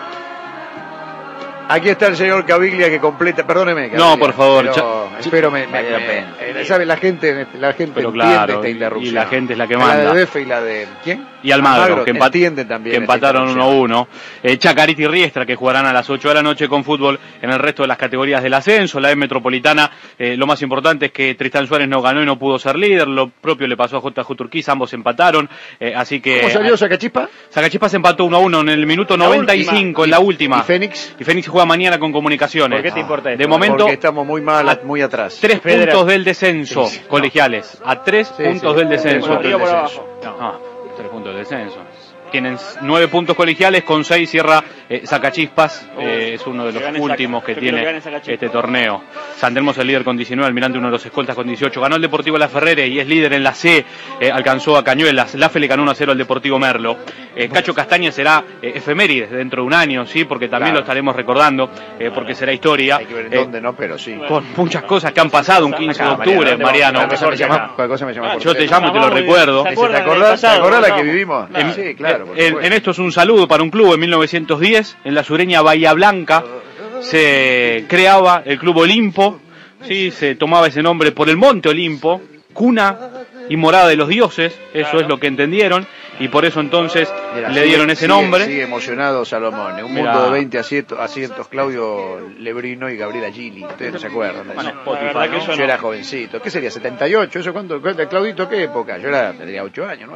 Aquí está el señor Caviglia que completa, perdóneme. Caviglia, no, por favor. Espero ¿sabe? La gente pero entiende claro, esta interrupción. y la gente es la que manda. La de Befe y la de ¿quién? Y Almagro, que entienden también. Que empataron 1-1. Chacarita y Riestra, que jugarán a las 8 de la noche con fútbol en el resto de las categorías del ascenso. La E Metropolitana, lo más importante es que Tristán Suárez no ganó y no pudo ser líder. Lo propio le pasó a JJ Turquiza, ambos empataron. Así que. ¿Cómo salió Sacachispa? Sacachispa se empató 1-1 en el minuto 95, en la última. ¿Y Fénix? Y Fénix juega mañana con Comunicaciones. ¿Por qué te importa esto? De momento. Porque estamos muy mal, muy atrás. 3 puntos del descenso, colegiales. A 3 puntos del descenso. Por abajo. No, 3 puntos del descenso. Tienen 9 puntos colegiales, con 6 cierra Sacachispas, es uno de los últimos que tiene este torneo. San Telmo es el líder con 19, Almirante uno de los escoltas con 18. Ganó el Deportivo La Ferrere y es líder en la C, alcanzó a Cañuelas. La Fe le ganó 1-0 al Deportivo Merlo. Cacho Castaña será efemérides dentro de un año, sí, porque también lo estaremos recordando, porque será historia. Hay que ver dónde no, pero sí. Con muchas cosas que han pasado un 15 de octubre, Mariano. ¿Cuál cosa me llama? Yo te llamo y te lo recuerdo. ¿Te acordás la que vivimos? Sí, claro. En esto es un saludo para un club en 1910, en la sureña Bahía Blanca. se creaba el Club Olimpo, ¿sí? Se tomaba ese nombre por el Monte Olimpo, cuna y morada de los dioses, eso es lo que entendieron, y por eso entonces le dieron ese nombre. Sigue emocionado Salomón, un mundo de 20 asientos, Claudio Lebrino y Gabriela Gili, ustedes no se acuerdan de eso. Spotify, ¿no? Yo era jovencito, ¿qué sería? ¿78? ¿Eso cuánto? Claudito, ¿qué época? Yo tendría 8 años,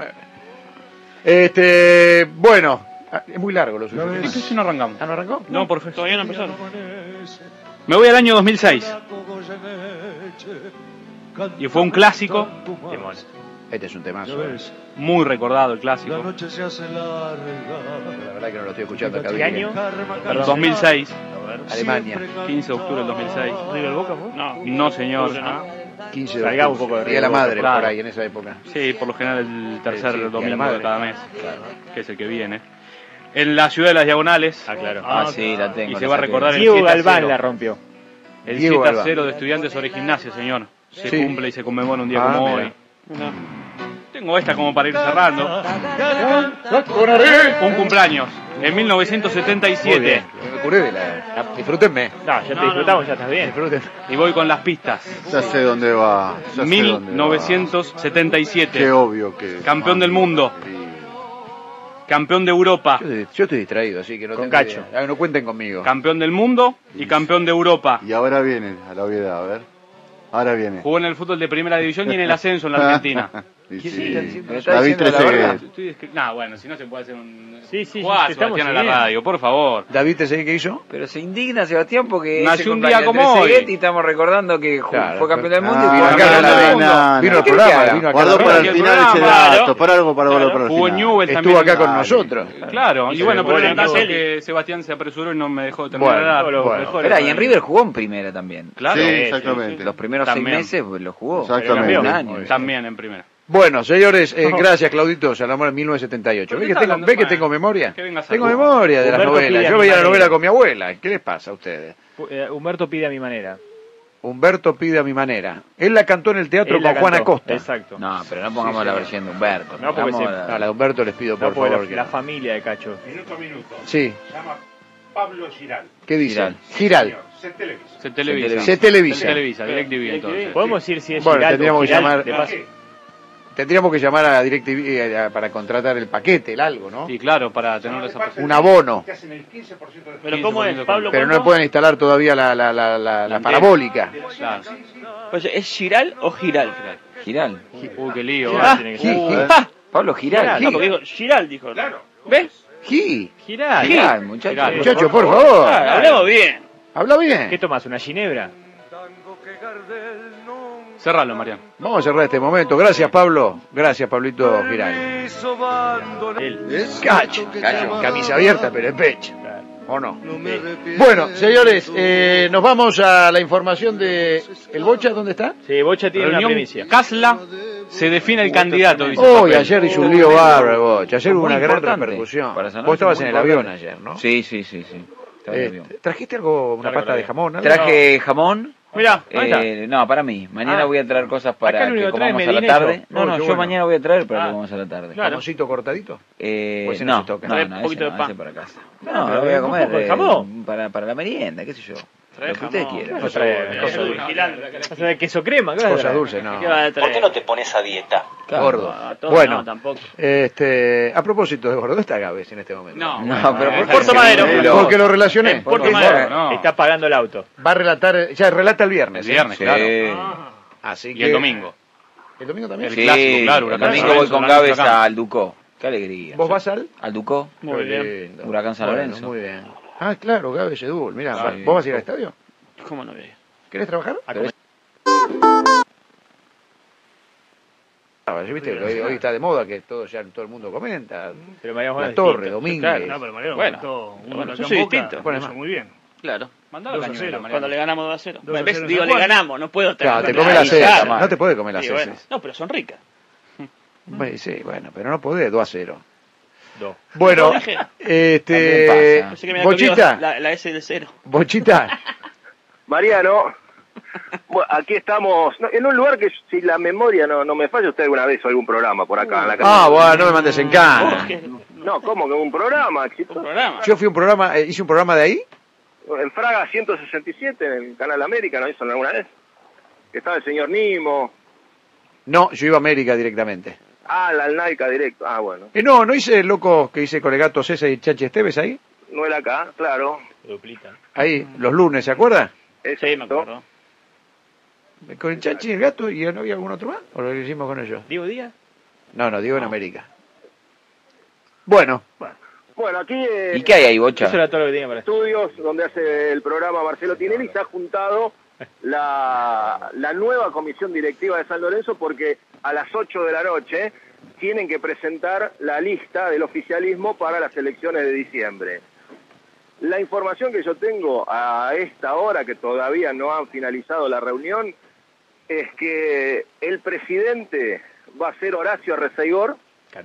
9. Bueno, es muy largo lo suyo. Esto sí no arrancamos. ¿Ah, no arrancó? No, perfecto. Todavía no empezaron. Me voy al año 2006. Y fue un clásico. Este es un temazo. Muy recordado el clásico. La verdad que no lo estoy escuchando acá. ¿Qué año? 2006. Alemania. 15 de octubre del 2006. ¿River Boca fue? No, señor. 15 de Salgamos octubre. un poco de Día de la madre, claro. por ahí, en esa época. Sí, por lo general el tercer Sí, domingo de cada mes, claro. que es el que viene. En la ciudad de las Diagonales. Ah, claro. Sí, la tengo. Y se va a recordar el Diego 7-0. Galván la rompió. El Diego 7-0 Galván. de Estudiantes sobre Gimnasia, señor. Se Sí. cumple y se conmemora un día como mira. hoy. Tengo esta como para ir cerrando. Un cumpleaños. En 1977. Muy bien. Me curé de la... Disfrútenme. No, ya te disfrutamos, ya estás bien. Y voy con las pistas. Ya sé dónde va. Ya sé dónde va. 1977. Qué obvio que. Campeón del mundo. Campeón de Europa. Yo estoy distraído, así que no Con tengo Cacho. idea. No cuenten conmigo. Campeón del mundo y campeón de Europa. Y ahora viene a la obviedad, a ver. Ahora viene. Jugó en el fútbol de primera división y en el ascenso en la Argentina. Sí. David Trezeguet. No, bueno, si no se puede hacer un... Sí, sí, Jugá, sí, estamos Sebastián, a la siguiendo. radio, por favor. David Trezeguet, ¿qué hizo? Pero se indigna Sebastián porque Nació ese un día cumpleaños como de Trezeguet hoy. y estamos recordando que Claro, fue campeón del mundo Ah, y vino fue acá a campeón la del vez. mundo. Vino al ¿Qué programa, querés que vino acá. Guardó para el el final ese programa, dato. Para algo para claro. para el Jugó final. Newell Estuvo también. acá con nosotros. Claro, y se bueno, me pero pone en el caso Caselli. que Sebastián se apresuró y no me dejó terminar. Bueno, Todos los bueno. mejores. Espera, y en River jugó en primera también. Claro, Sí, exactamente. Los primeros También. 6 meses pues, lo jugó. Exactamente. Un año. también en primera. Bueno, señores, gracias Claudito, Salomón en 1978. ¿Ve que tengo memoria? Que vengas a Tengo jugar. memoria de las Humberto novelas. pide a Yo mi veía la manera. novela con mi abuela. ¿Qué les pasa a ustedes? Humberto pide a mi manera. Humberto pide a mi manera. Él la cantó en el teatro Él la con Juana cantó. Costa. Exacto. No, pero no pongamos la versión de Humberto. No, porque pongamos se- la- No, la de Humberto les pido No, por porque favor. la familia de Cacho. Minuto a minuto. Sí. Se llama Pablo Giral. ¿Qué dice? Giral. Giral. Se televisa. Se televisa. Se televisa. Se televisa, DirecTV entonces. Podemos decir si es Bueno, Giral tendríamos o que Giral, llamar- de paso. Tendríamos que llamar a DirecTV para contratar el paquete, el algo, ¿no? Sí, claro, para tener esa Un abono. Que hacen el 15% de Pero ¿cómo es, Pablo? Pero no le ¿cuánto? pueden instalar todavía la parabólica. Claro. Pues, ¿es Giral o Giral? Giral. Qué lío. Ah, tiene que Gi- ser. Gi- Pablo Giral. No, porque dijo Giral, dijo. Claro. ¿Ves? Giral. Giral, muchacho. Giral. Muchacho, por favor. Ah, hablamos bien. Habla bien. ¿Qué tomás? ¿Una ginebra? Cerralo, Mariano. Vamos a cerrar este momento. Gracias, Pablo. Gracias, Pablito Giral. Cacho. Camisa abierta, pero en pecho. ¿O no? Bueno, señores, nos vamos a la información de... ¿El Bocha dónde está? Sí, Bocha tiene una Reunión primicia. Casla, se define el candidato. Dice Hoy, Papel. ayer hizo un lío bárbaro, Bocha. Ayer hubo Muy una gran importante repercusión. para San Vos Lorenzo, estabas muy en el avión importante. ayer, ¿no? Sí. Estaba en el avión. ¿Trajiste algo, una pata de jamón? algo? Traje jamón. Mirá, ahí está. No, para mí. Mañana Ah. voy a traer cosas Acá para el único que que trae comamos a la Medina y tarde. yo. No, Oh, no, qué yo bueno. mañana voy a traer para Ah. que comamos a la tarde. Claro. ¿Jamoncito cortadito? Pues ese no No, se toca. no, Trae no, un poquito ese de no, pan. ese para casa. pero No, lo voy a un comer poco de jamón. para la merienda, qué sé yo. Trae Lo que ustedes jamón. quieran. No trae Cosa cosa dulce. Vas a traer queso crema, claro. Cosas dulces, no. ¿Qué va a ¿Por traer? qué no te pones a dieta? Claro. Gordo. A todos Bueno, no, tampoco. a propósito de gordo, ¿dónde está Gávez en este momento? No, No, pero por Puerto Madero. Porque lo relacioné. En Puerto Porque Madero. No. Está pagando el auto. va a relatar, ya relata el viernes. El viernes, Sí. claro. Así Y que... el domingo. ¿El domingo también? El Sí, clásico, claro, el Huracán domingo San voy Lorenzo, con Huracán Gávez Huracán. al Ducó. Qué alegría. ¿Vos vas al? Al Ducó. Muy bien. Lindo. Huracán San Bueno, Lorenzo. muy bien. Ah, claro, Gávez Edul. Mira, Claro. ¿vos vas a ir al estadio? ¿Cómo no ve? ¿Querés trabajar? Pero es- Viste que hoy está de moda que todo el mundo comenta. Pero Mariano La es Torre, distinto. Domínguez. No, pero Mariano Bueno, contó un bueno, yo Huracán soy Boca, distinto. lo hizo muy bien. Claro. Mandalo a 2-0, Cañuelas, Cuando Mariano. le ganamos 2-0. 2-0 ¿Ves? en Digo, San le Juan. ganamos, no puedo Claro, te traer- come la Ahí, cesta, claro. no te puede comer las Sí, heces. bueno. No, pero son ricas. Sí, bueno, pero no podés, 2-0. Dos. Bueno, No, dije. También pasa. Pensé que me había Bochita, comido la S del 0. Bochita, Mariano, bueno, aquí estamos en un lugar que si la memoria no me falla, usted alguna vez o algún programa por acá en la casa. bueno, no me mandes en cana. No, ¿cómo que un programa? Un programa. Yo fui a un programa, hice un programa de ahí. En Fraga 167, en el Canal América, ¿no hizo alguna vez? Que estaba el señor Nimo. No, yo iba a América directamente. Ah, la Alnaica directo. Ah, bueno. No hice el loco que hice con el gato César y Chachi Esteves ahí. No era acá, claro. Duplican. Ahí, los lunes, ¿se acuerda? Sí, me acuerdo. Con el Chachi y el gato, ¿y no había algún otro más? ¿O lo hicimos con ellos? ¿Diego Díaz? No, Diego en América. Bueno. Bueno, aquí... ¿Y qué hay ahí, Bocha? Eso era todo lo que tenía para Estudios, donde hace el programa Marcelo Tinelli, se ha juntado la nueva comisión directiva de San Lorenzo porque a las 8 de la noche tienen que presentar la lista del oficialismo para las elecciones de diciembre. La información que yo tengo a esta hora, que todavía no han finalizado la reunión, es que el presidente va a ser Horacio Arreceigor,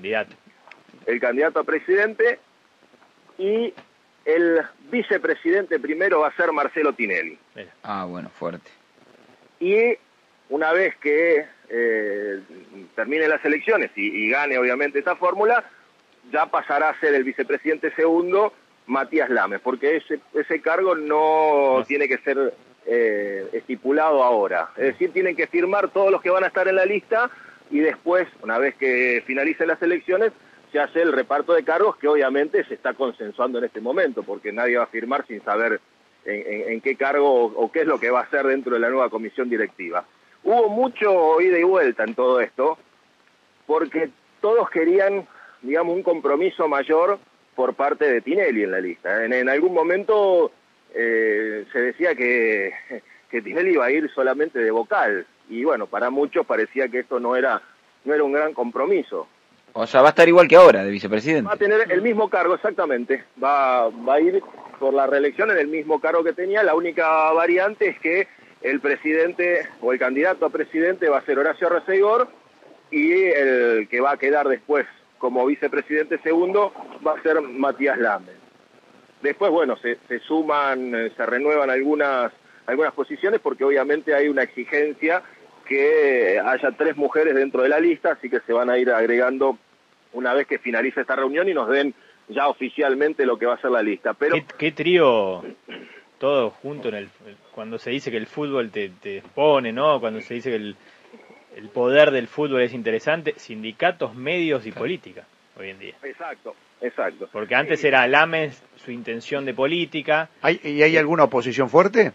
el candidato a presidente, y el vicepresidente primero va a ser Marcelo Tinelli. Ah, bueno, fuerte. Y una vez que terminen las elecciones y gane obviamente esa fórmula, ya pasará a ser el vicepresidente segundo Matías Lames, porque ese cargo no tiene que ser estipulado ahora. Es decir, tienen que firmar todos los que van a estar en la lista y después, una vez que finalicen las elecciones, se hace el reparto de cargos que obviamente se está consensuando en este momento, porque nadie va a firmar sin saber en qué cargo o qué es lo que va a hacer dentro de la nueva comisión directiva. Hubo mucho ida y vuelta en todo esto, porque todos querían, digamos, un compromiso mayor por parte de Tinelli en la lista. En algún momento se decía que Tinelli iba a ir solamente de vocal, y bueno, para muchos parecía que esto no era un gran compromiso. O sea, va a estar igual que ahora, de vicepresidente. Va a tener el mismo cargo, exactamente. Va a ir por la reelección en el mismo cargo que tenía. La única variante es que el presidente o el candidato a presidente va a ser Horacio Arreceigor y el que va a quedar después como vicepresidente segundo va a ser Matías Lames. Después, bueno, se suman, se renuevan algunas posiciones porque obviamente hay una exigencia que haya 3 mujeres dentro de la lista, así que se van a ir agregando una vez que finalice esta reunión y nos den ya oficialmente lo que va a ser la lista. Pero ¿Qué trío todo junto cuando se dice que el fútbol te expone, ¿no? Cuando se dice que el poder del fútbol es interesante, sindicatos, medios y política hoy en día. Exacto. Porque antes era Lames su intención de política. ¿Y hay alguna oposición fuerte?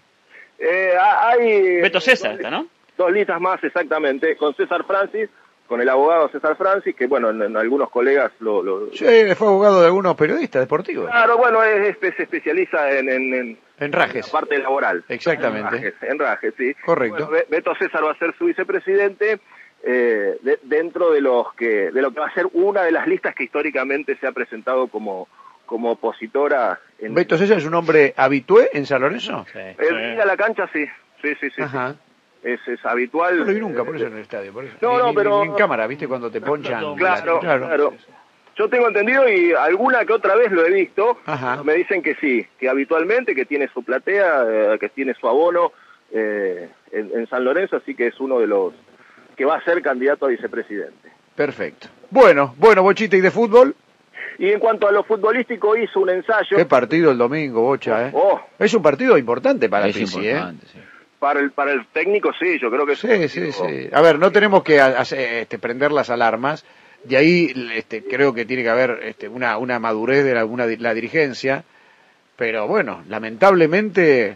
Hay... Beto César, ¿no? 2 listas más, exactamente, con César Francis, con el abogado César Francis, que bueno, en algunos colegas Sí, fue abogado de algunos periodistas deportivos. Claro, bueno, se especializa en Rajes. la parte laboral. Exactamente. En Rajes, sí. Correcto. Bueno, Beto César va a ser su vicepresidente dentro de lo que va a ser una de las listas que históricamente se ha presentado como opositora. ¿Beto César es un hombre habitué en San Lorenzo? Sí. Ir a la cancha, sí. Sí. Ajá. Es habitual. No lo vi nunca, por eso en el estadio. Por eso. Pero... Ni en cámara, ¿viste? Cuando te ponchan. Claro. Yo tengo entendido y alguna que otra vez lo he visto. Ajá. Me dicen que sí, que habitualmente, que tiene su platea, que tiene su abono en San Lorenzo, así que es uno de los que va a ser candidato a vicepresidente. Perfecto. Bueno, Bochita, ¿y de fútbol? Y en cuanto a lo futbolístico, hizo un ensayo. Qué partido el domingo, Bocha, ¿eh? Es un partido importante para el Pizzi, ¿eh? Sí. Para el técnico, sí, yo creo que sí. A ver, no tenemos que prender las alarmas. De ahí creo que tiene que haber una madurez de la dirigencia. Pero bueno, lamentablemente...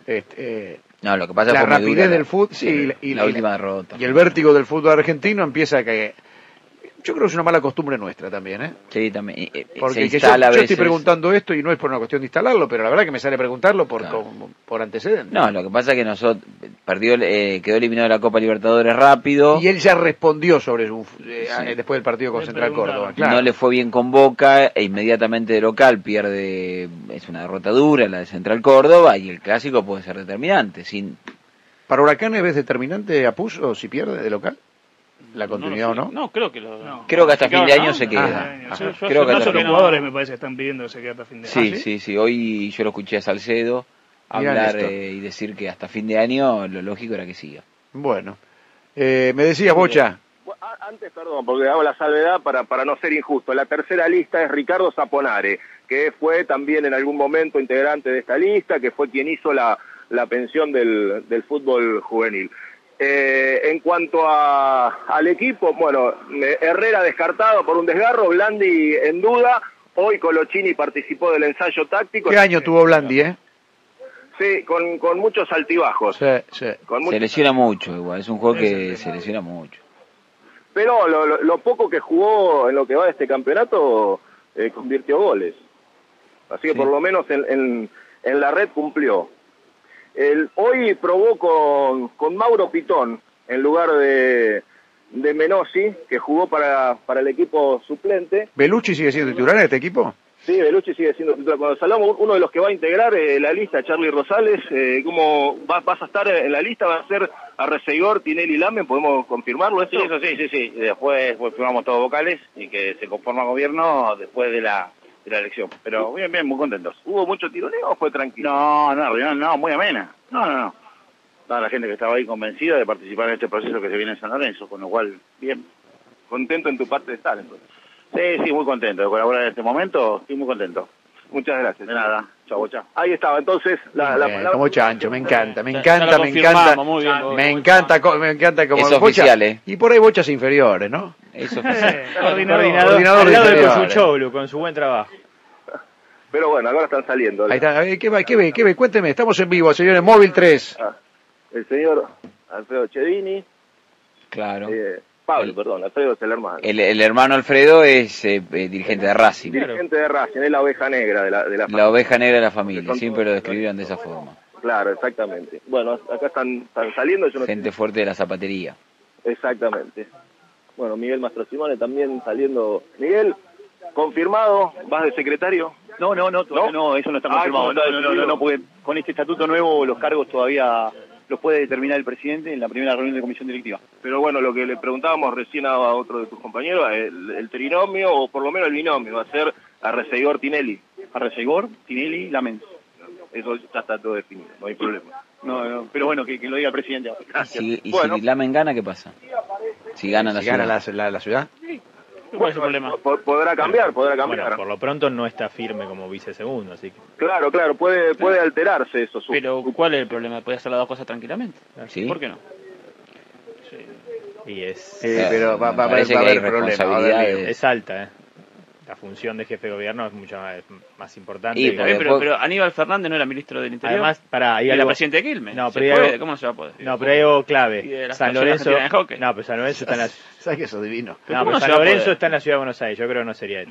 no, lo que pasa la rapidez del fútbol, y la última derrota. Y el vértigo del fútbol argentino empieza a caer. Yo creo que es una mala costumbre nuestra también, ¿eh? Sí, también. Porque yo estoy preguntando esto y no es por una cuestión de instalarlo, pero la verdad que me sale preguntarlo por antecedentes. No, lo que pasa es que nosotros quedó eliminado de la Copa Libertadores rápido. Y él ya respondió sobre después del partido con Central Córdoba. Claro. No le fue bien con Boca e inmediatamente de local pierde, es una derrota dura la de Central Córdoba y el clásico puede ser determinante. ¿Para Huracán es determinante a Puso si pierde de local? ¿La continuidad o no? No, creo que creo que hasta fin de año se queda. Creo que hasta los jugadores me parece que están pidiendo que se quede hasta fin de año. Sí. Hoy yo lo escuché a Salcedo hablar y decir que hasta fin de año lo lógico era que siga. Bueno. Me decías, Bocha. Antes, perdón, porque hago la salvedad para no ser injusto. La tercera lista es Ricardo Zaponare, que fue también en algún momento integrante de esta lista, que fue quien hizo la pensión del fútbol juvenil. En cuanto al equipo, bueno, Herrera descartado por un desgarro, Blandi en duda. Hoy Colochini participó del ensayo táctico. ¿Qué año tuvo Blandi, Sí, con muchos altibajos. Sí, sí. Se lesiona mucho igual, es un juego que se lesiona mucho. Pero lo poco que jugó en lo que va de este campeonato, convirtió goles. Así que por lo menos en la red cumplió. Hoy probó con Mauro Pitón en lugar de Menossi, que jugó para el equipo suplente. ¿Belucci sigue siendo titular en este equipo? Sí, Belucci sigue siendo titular. Cuando salamos, uno de los que va a integrar la lista, Charlie Rosales, ¿cómo vas a estar en la lista? ¿Va a ser Arreceigor, Tinelli, Lamen? ¿Podemos confirmarlo esto? Sí, eso sí. Después firmamos todos vocales y que se conforma gobierno después de la elección. Pero bien, muy contentos. ¿Hubo mucho tironeo o fue tranquilo? No, muy amena. No. Toda la gente que estaba ahí convencida de participar en este proceso que se viene en San Lorenzo, con lo cual, bien. ¿Contento en tu parte de estar, entonces? Sí, muy contento de colaborar en este momento, estoy muy contento. Muchas gracias. De nada, chau. Ahí estaba, entonces, la palabra... Como chancho, me encanta. Muy bien, Me encanta como es Bocha, oficial, y por ahí bochas inferiores, ¿no? Es oficial. Coordinador de al lado de inferiores. Cosuchoglu, con su buen trabajo. Pero bueno, ahora están saliendo. Ahí está, a ver, ¿qué ve? Cuénteme, estamos en vivo, señores, Móvil 3. El señor Alfredo Chedini. Claro. Alfredo es el hermano. El hermano Alfredo es dirigente de Racing. Dirigente de Racing, es la oveja negra de la familia. La oveja negra de la familia, siempre lo describieron de esa forma. Claro, exactamente. Bueno, acá están saliendo. Gente fuerte de la zapatería. Exactamente. Bueno, Miguel Mastro Simone también saliendo. Miguel, ¿confirmado? ¿Vas de secretario? No, eso no está confirmado. No, porque con este estatuto nuevo los cargos todavía los puede determinar el presidente en la primera reunión de comisión directiva. Pero bueno, lo que le preguntábamos recién a otro de tus compañeros, el trinomio, o por lo menos el binomio, va a ser Arreceigor Tinelli. Arreceigor, Tinelli, Lamen. Eso ya está todo definido, no hay problema. No, pero bueno, que lo diga el presidente ahora. ¿Y si Lamen gana, qué pasa? Si gana la ciudad. la ciudad. ¿Cuál es el problema? Podrá cambiar. Bueno, por lo pronto no está firme como vicesegundo, así que... Claro, puede alterarse eso. Pero ¿cuál es el problema? ¿Puede hacer las dos cosas tranquilamente? ¿Sí? ¿Por qué no? Y es... pero va a haber problema. Es alta, La función de jefe de gobierno es mucho más importante. Pero Aníbal Fernández no era ministro del Interior. Además, era presidente de Quilmes. ¿Cómo se va a poder? No, pero hay algo clave. San Lorenzo. No, pero San Lorenzo está en la... ¿Sabes que eso es divino? No, pero San Lorenzo está en la ciudad de Buenos Aires. Yo creo que no sería él.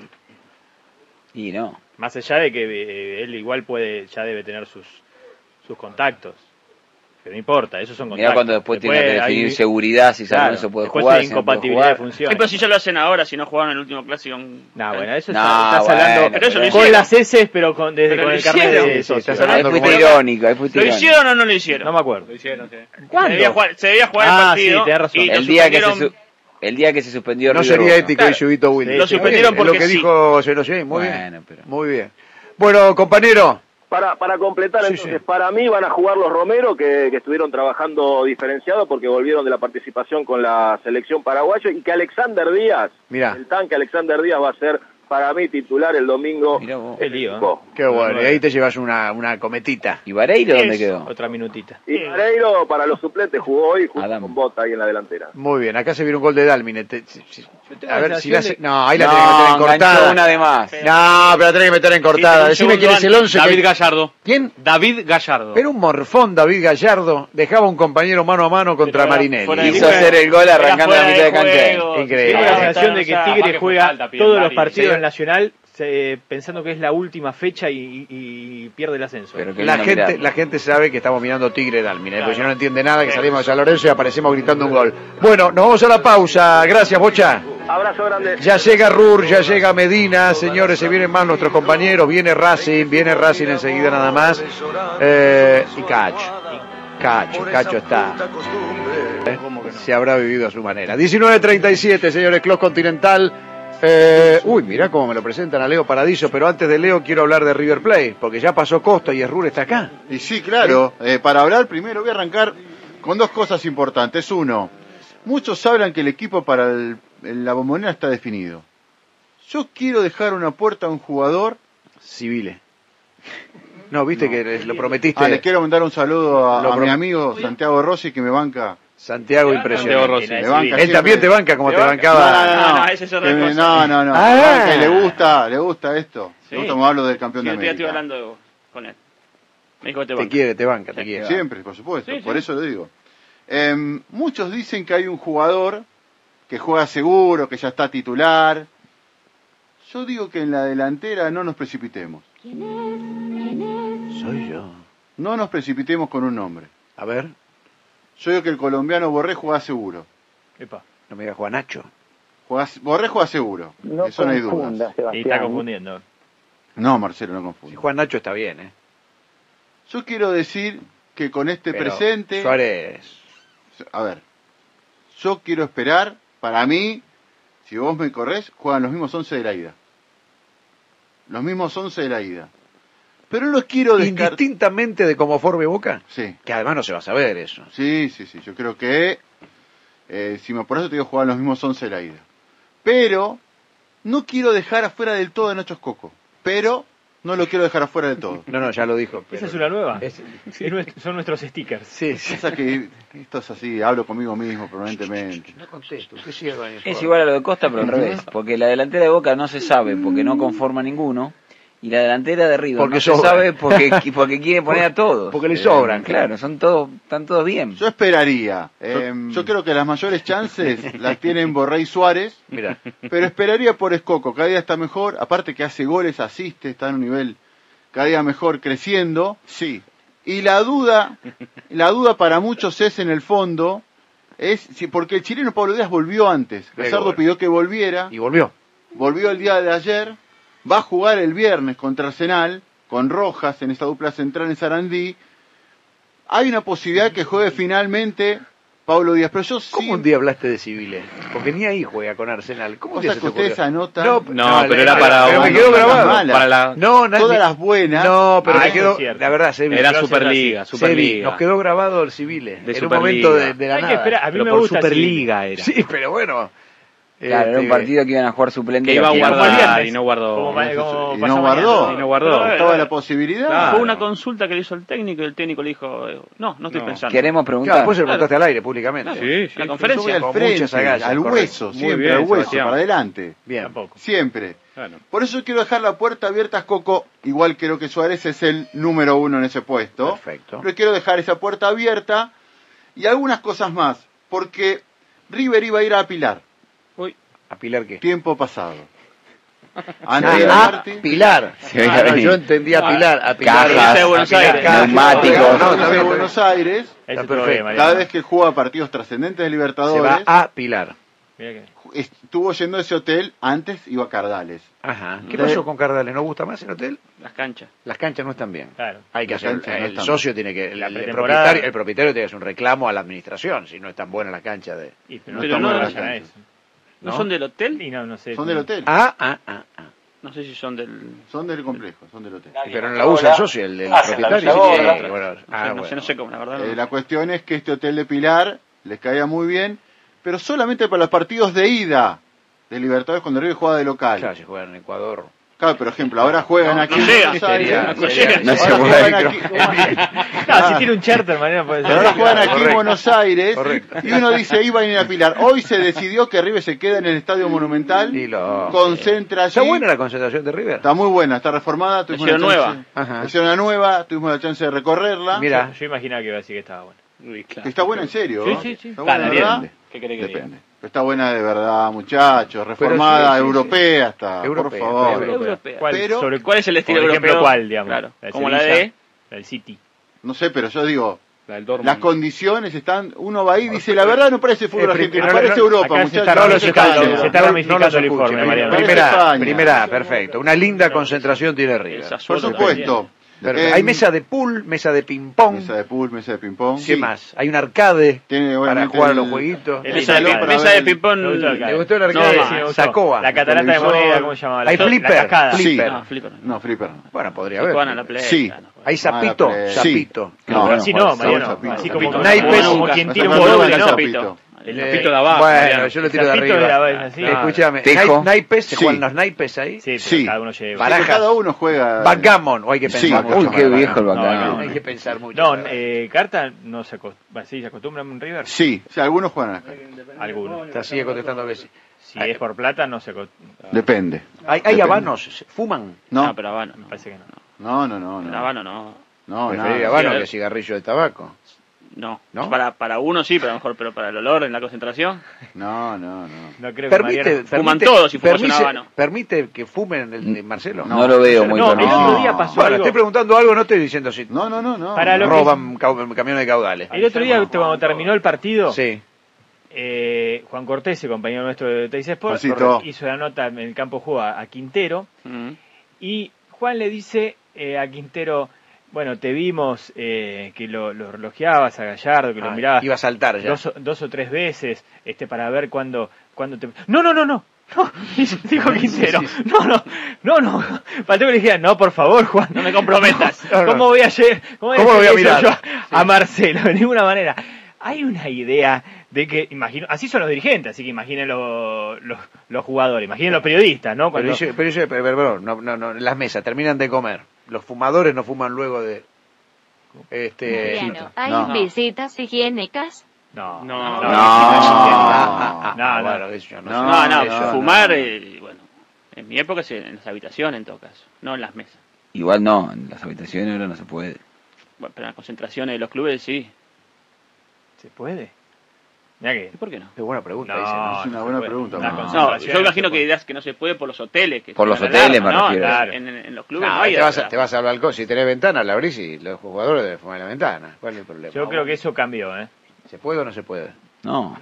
Y no. Más allá de que él igual ya debe tener sus contactos. Pero no importa, esos son contactos. Mirá cuando después tiene que definir seguridad, si San Lorenzo puede jugar. Después incompatibilidad de funciones. Pero si ya lo hacen ahora, si no jugaron el último clásico. Eso estás hablando pero eso con las heces, pero con el carnet de socio. Ahí fuiste irónico, ¿Lo hicieron o no lo hicieron? No me acuerdo. Lo hicieron, sí. ¿Cuándo? Se debía jugar el partido. Sí, tenés razón. El día que se suspendió no River sería ético y Yubito Wilde. Lo suspendieron porque lo que dijo Senochet, muy bien. Pero... Muy bien. Bueno, compañero. Para completar, entonces, para mí van a jugar los Romero, que estuvieron trabajando diferenciado porque volvieron de la participación con la selección paraguaya, y que Alexander Díaz, el tanque Alexander Díaz, va a ser para mí titular el domingo. Qué lío, Qué bueno, y ahí te llevas una cometita. ¿Y Vareiro dónde quedó? Otra minutita. Y Vareiro para los suplentes jugó hoy con Bota ahí en la delantera. Muy bien, acá se viene un gol de Dálmine. A ver si la hace... No, ahí la tenés que meter en cortada. Una de más. No, pero la tenés que meter en cortada. Decime quién es el 11. David Gallardo. ¿Quién? David Gallardo. Era un morfón David Gallardo. Dejaba un compañero mano a mano contra Marinelli. Hizo hacer el gol arrancando la mitad de cancha. Increíble. Tengo la sensación de que Tigre juega todos los partidos en Nacional pensando que es la última fecha y pierde el ascenso. Pero que la gente sabe que estamos mirando Tigre Dálmine, porque si no entiende nada, que salimos de San Lorenzo y aparecemos gritando un gol. Bueno, nos vamos a la pausa. Gracias, Bocha. Abrazo grande. Ya llega Rur, ya llega Medina, señores, se vienen más nuestros compañeros, viene Racing enseguida nada más. Y Cacho está. Se habrá vivido a su manera. 19:37, señores, Clos Continental. Mirá cómo me lo presentan a Leo Paradiso, pero antes de Leo quiero hablar de River Plate, porque ya pasó Costa y Rur está acá. Y sí, claro, para hablar primero voy a arrancar con dos cosas importantes. Uno, muchos hablan que el equipo para la Bombonera está definido. Yo quiero dejar una puerta a un jugador... Civile. No, viste que lo prometiste. Le quiero mandar un saludo a mi amigo Santiago Rossi, que me banca. Santiago, impresionante. Me banca él también te banca como te bancaba. No. Que le gusta esto. Sí. Le gusta como hablo del campeón de América. Estoy hablando con él. Me dijo que te banca. Te quiere. Siempre, por supuesto. Por eso lo digo. Muchos dicen que hay un jugador que juega seguro, que ya está titular. Yo digo que en la delantera no nos precipitemos. ¿Quién es? Soy yo. No nos precipitemos con un nombre. A ver. Yo digo que el colombiano Borré juega seguro. Epa. No me digas Juan Nacho. Borré juega seguro. Eso no hay dudas. Y está confundiendo. No, Marcelo, no confunde. Si Juan Nacho está bien, Yo quiero decir que con este presente... Suárez. A ver. Yo quiero esperar, para mí, si vos me corres, juegan los mismos 11 de la ida. Los mismos 11 de la ida. Pero no los quiero descartar. ¿Indistintamente de cómo forme Boca? Sí. Que además no se va a saber eso. Sí. Yo creo que... por eso te digo, juegan los mismos 11 de la ida. Pero no quiero dejar afuera del todo a Nacho Escoco. Pero no lo quiero dejar afuera del todo. No, ya lo dijo. Esa es una nueva. Son nuestros stickers. Sí. Pasa que esto es así, hablo conmigo mismo permanentemente. No contesto. ¿Qué sigue con eso? Es igual a lo de Costa, pero al revés. Porque la delantera de Boca no se sabe porque no conforma ninguno. Y la delantera de River porque no se sabe porque quiere poner a todos. Porque le sobran. Claro, están todos bien. Yo esperaría. Yo creo que las mayores chances las tienen Borré y Suárez. Mira. Pero esperaría por Escoco. Cada día está mejor. Aparte que hace goles, asiste, está en un nivel cada día mejor, creciendo. Sí. Y la duda para muchos es en el fondo, porque el chileno Pablo Díaz volvió antes. Gallardo pidió que volviera. Y volvió. Volvió el día de ayer. Va a jugar el viernes contra Arsenal, con Rojas en esta dupla central en Sarandí. Hay una posibilidad que juegue finalmente Pablo Díaz, pero yo sí... ¿Cómo un día hablaste de Civiles? Porque ni ahí juega con Arsenal. ¿Cómo o sea que usted esa nota... No, pero era para... Pero me quedó grabado. Para todas las buenas... No, pero me quedó... La verdad, era Superliga. Nos quedó grabado el Civiles. En un momento de la nada. Espera, a mí me gusta Superliga era. Sí, pero bueno... Claro, era un partido que iban a jugar suplente. Que iba a guardar y no guardó. Y no guardó. Estaba la posibilidad. Claro. Fue una consulta que le hizo el técnico y el técnico le dijo, no estoy pensando. Queremos preguntar. Después se lo preguntaste al aire públicamente. Sí. La conferencia. Al frente, al hueso, siempre al hueso, para adelante. Bien. Siempre. Por eso quiero dejar la puerta abierta a Escoco. Igual creo que Suárez es el número 1 en ese puesto. Perfecto. Pero quiero dejar esa puerta abierta y algunas cosas más. Porque River iba a ir a Pilar. ¿A Pilar qué? Tiempo pasado. A Pilar. Yo entendía Pilar. A Pilar. Cajas, de Buenos Aires. Neumáticos. De Buenos Aires. Está perfecto. Cada vez que juega partidos trascendentes de Libertadores. Se va a Pilar. Estuvo yendo a ese hotel, antes iba a Cardales. Ajá. ¿Qué pasó con Cardales? ¿No gusta más el hotel? Las canchas. Las canchas no están bien. Claro. Hay que hacer, el socio tiene que, el propietario tiene que hacer un reclamo a la administración si no es tan buena la cancha de. Pero ¿No son del hotel? No sé. Son del hotel. No sé si son del... Son del complejo, son del hotel. Pero no la usa el socio, el propietario. No sé cómo, la verdad. La cuestión es que este hotel de Pilar les caía muy bien, pero solamente para los partidos de ida de Libertadores cuando River juega de local. Claro, si juegan en Ecuador. Claro, por ejemplo, ahora juegan aquí en Buenos Aires. No se juegan aquí. Si tiene un charter, mañana puede ser. Ahora juegan aquí en Buenos Aires y uno dice, iba a ir a Pilar. Hoy se decidió que River se queda en el Estadio Monumental. Concentra allí. ¿Está buena la concentración de River? Está muy buena, está reformada. Hicieron nueva. Hicieron una nueva, tuvimos la chance de recorrerla. Mira, yo imaginaba que iba a decir que estaba buena. Que está buena en serio. Sí. Está buena, ¿verdad? ¿Qué querés que diga? Depende. Está buena de verdad, muchachos. Reformada, europea está. Por favor. ¿Cuál es el estilo europeo? ¿Cuál, digamos? Claro. Como la de... El City. No sé, pero yo digo, las condiciones están... Uno va ahí y dice, la verdad no parece fútbol argentino, parece Europa, muchachos. Se está ramificando el informe, Mariano. Primera, perfecto. Una linda concentración tiene River. Por supuesto. Hay mesa de pool, mesa de ping-pong. Mesa de pool, mesa de ping-pong. ¿Qué más? Hay un arcade para jugar a los jueguitos. Mesa de ping-pong. ¿Le gustó el arcade? Sacoa. La catarata de moneda, ¿cómo se llama? Hay flipper. No, flipper. Bueno, podría haber. Sí. Hay sapito. Sí. Sapito. Así no, Mariano. Así como naipes. Como quien tira un volumen, ¿no? El zapito de abajo. Bueno, yo lo tiro de arriba. Escúchame, ¿naipes? ¿Se juegan los naipes ahí? Sí, pero cada uno lleva. Barajas. Cada uno juega. Backgammon, o hay que pensar mucho. Uy, qué viejo el backgammon. Hay que pensar mucho. No, carta no se acostumbra. ¿Sí se acostumbra en River? Sí, algunos juegan acá. Algunos. Te sigue contestando que sí. Si es por plata, no se acostumbra. Depende. ¿Hay habanos? ¿Fuman? No, pero habano no. Parece que no. El habano no. Preferiría habano que cigarrillo de tabaco. No. Para uno sí, pero a lo mejor, pero para el olor en la concentración. No creo que fuman todos si fumas un habano. ¿Permite que fumen el de Marcelo? No lo veo muy bien. El otro día pasó algo. Estoy preguntando algo, no estoy diciendo si no. roban camiones de caudales. El otro día, cuando terminó el partido, sí. Juan Cortés, el compañero nuestro de Teis Sports, hizo la nota en el campo de juego a Quintero, y Juan le dice a Quintero: bueno, te vimos que lo relojeabas a Gallardo, que lo mirabas. Iba a saltar ya. Dos o tres veces, para ver cuándo te... No, dijo Quintero. Sí. No. Faltó que le dijera: no, por favor, Juan, no me comprometas. ¿Cómo voy a mirar yo a Marcelo? De ninguna manera. Hay una idea de que, imagino, así son los dirigentes, así que imaginen los jugadores, imaginen los periodistas, ¿no? Cuando... Pero no, las mesas terminan de comer. Los fumadores no fuman luego de... Mariano, ¿hay visitas higiénicas? No. Fumar, bueno, en mi época en las habitaciones en todo caso, no en las mesas. Igual no, en las habitaciones ahora no se puede. Bueno, pero en las concentraciones de los clubes sí. ¿Se puede? Mirá que... ¿Por qué no? Qué buena pregunta. Es una buena pregunta. No, yo imagino que dirás que no se puede por los hoteles. Por los hoteles, me refiero. Claro. En los clubes no hay. Te vas al balcón, si tenés ventana, la abrís y los jugadores deben fumar en la ventana. ¿Cuál es el problema? Yo creo que eso cambió, ¿eh? ¿Se puede o no se puede? No,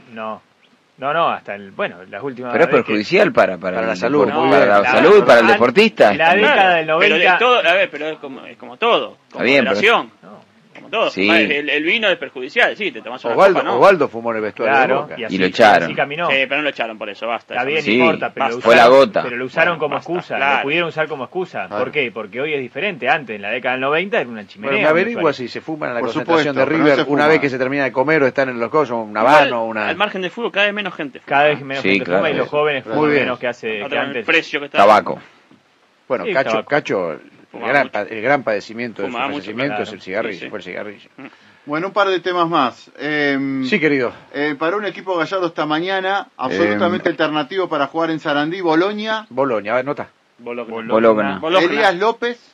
hasta las últimas... Pero es perjudicial para la salud. Para la salud, para el deportista. La década del 90... Pero es como todo. Está bien, Como todo. Sí. El vino es perjudicial, sí, te tomas una Copa, ¿no? Osvaldo fumó en el vestuario de Boca. Y lo echaron. Así caminó. Sí, pero no lo echaron por eso, basta. Está bien, sí, no importa, pero fue la gota. Pero lo usaron como excusa, claro. lo pudieron usar como excusa. Claro. ¿Por qué? Porque hoy es diferente. Antes, en la década del 90, era una chimenea. Bueno, me averigua si se fuman en la Por concentración supuesto, de pero no River se una fuma. vez que se termina de comer o están en los cosos, un habano, Al margen del fútbol, cada vez menos gente fuma. Cada vez menos gente fuma y los jóvenes fuman Muy bien. menos que antes. El precio que está. Tabaco. Bueno, Sí, Cacho, Fumaba el gran padecimiento de su Fumaba mucho, fallecimiento claro. es el cigarrillo, Sí. fue el cigarrillo. Bueno, un par de temas más. Sí, querido. Para un equipo Gallardo esta mañana, absolutamente alternativo para jugar en Sarandí, Boloña. Boloña, a ver, nota. Bologna. Elías López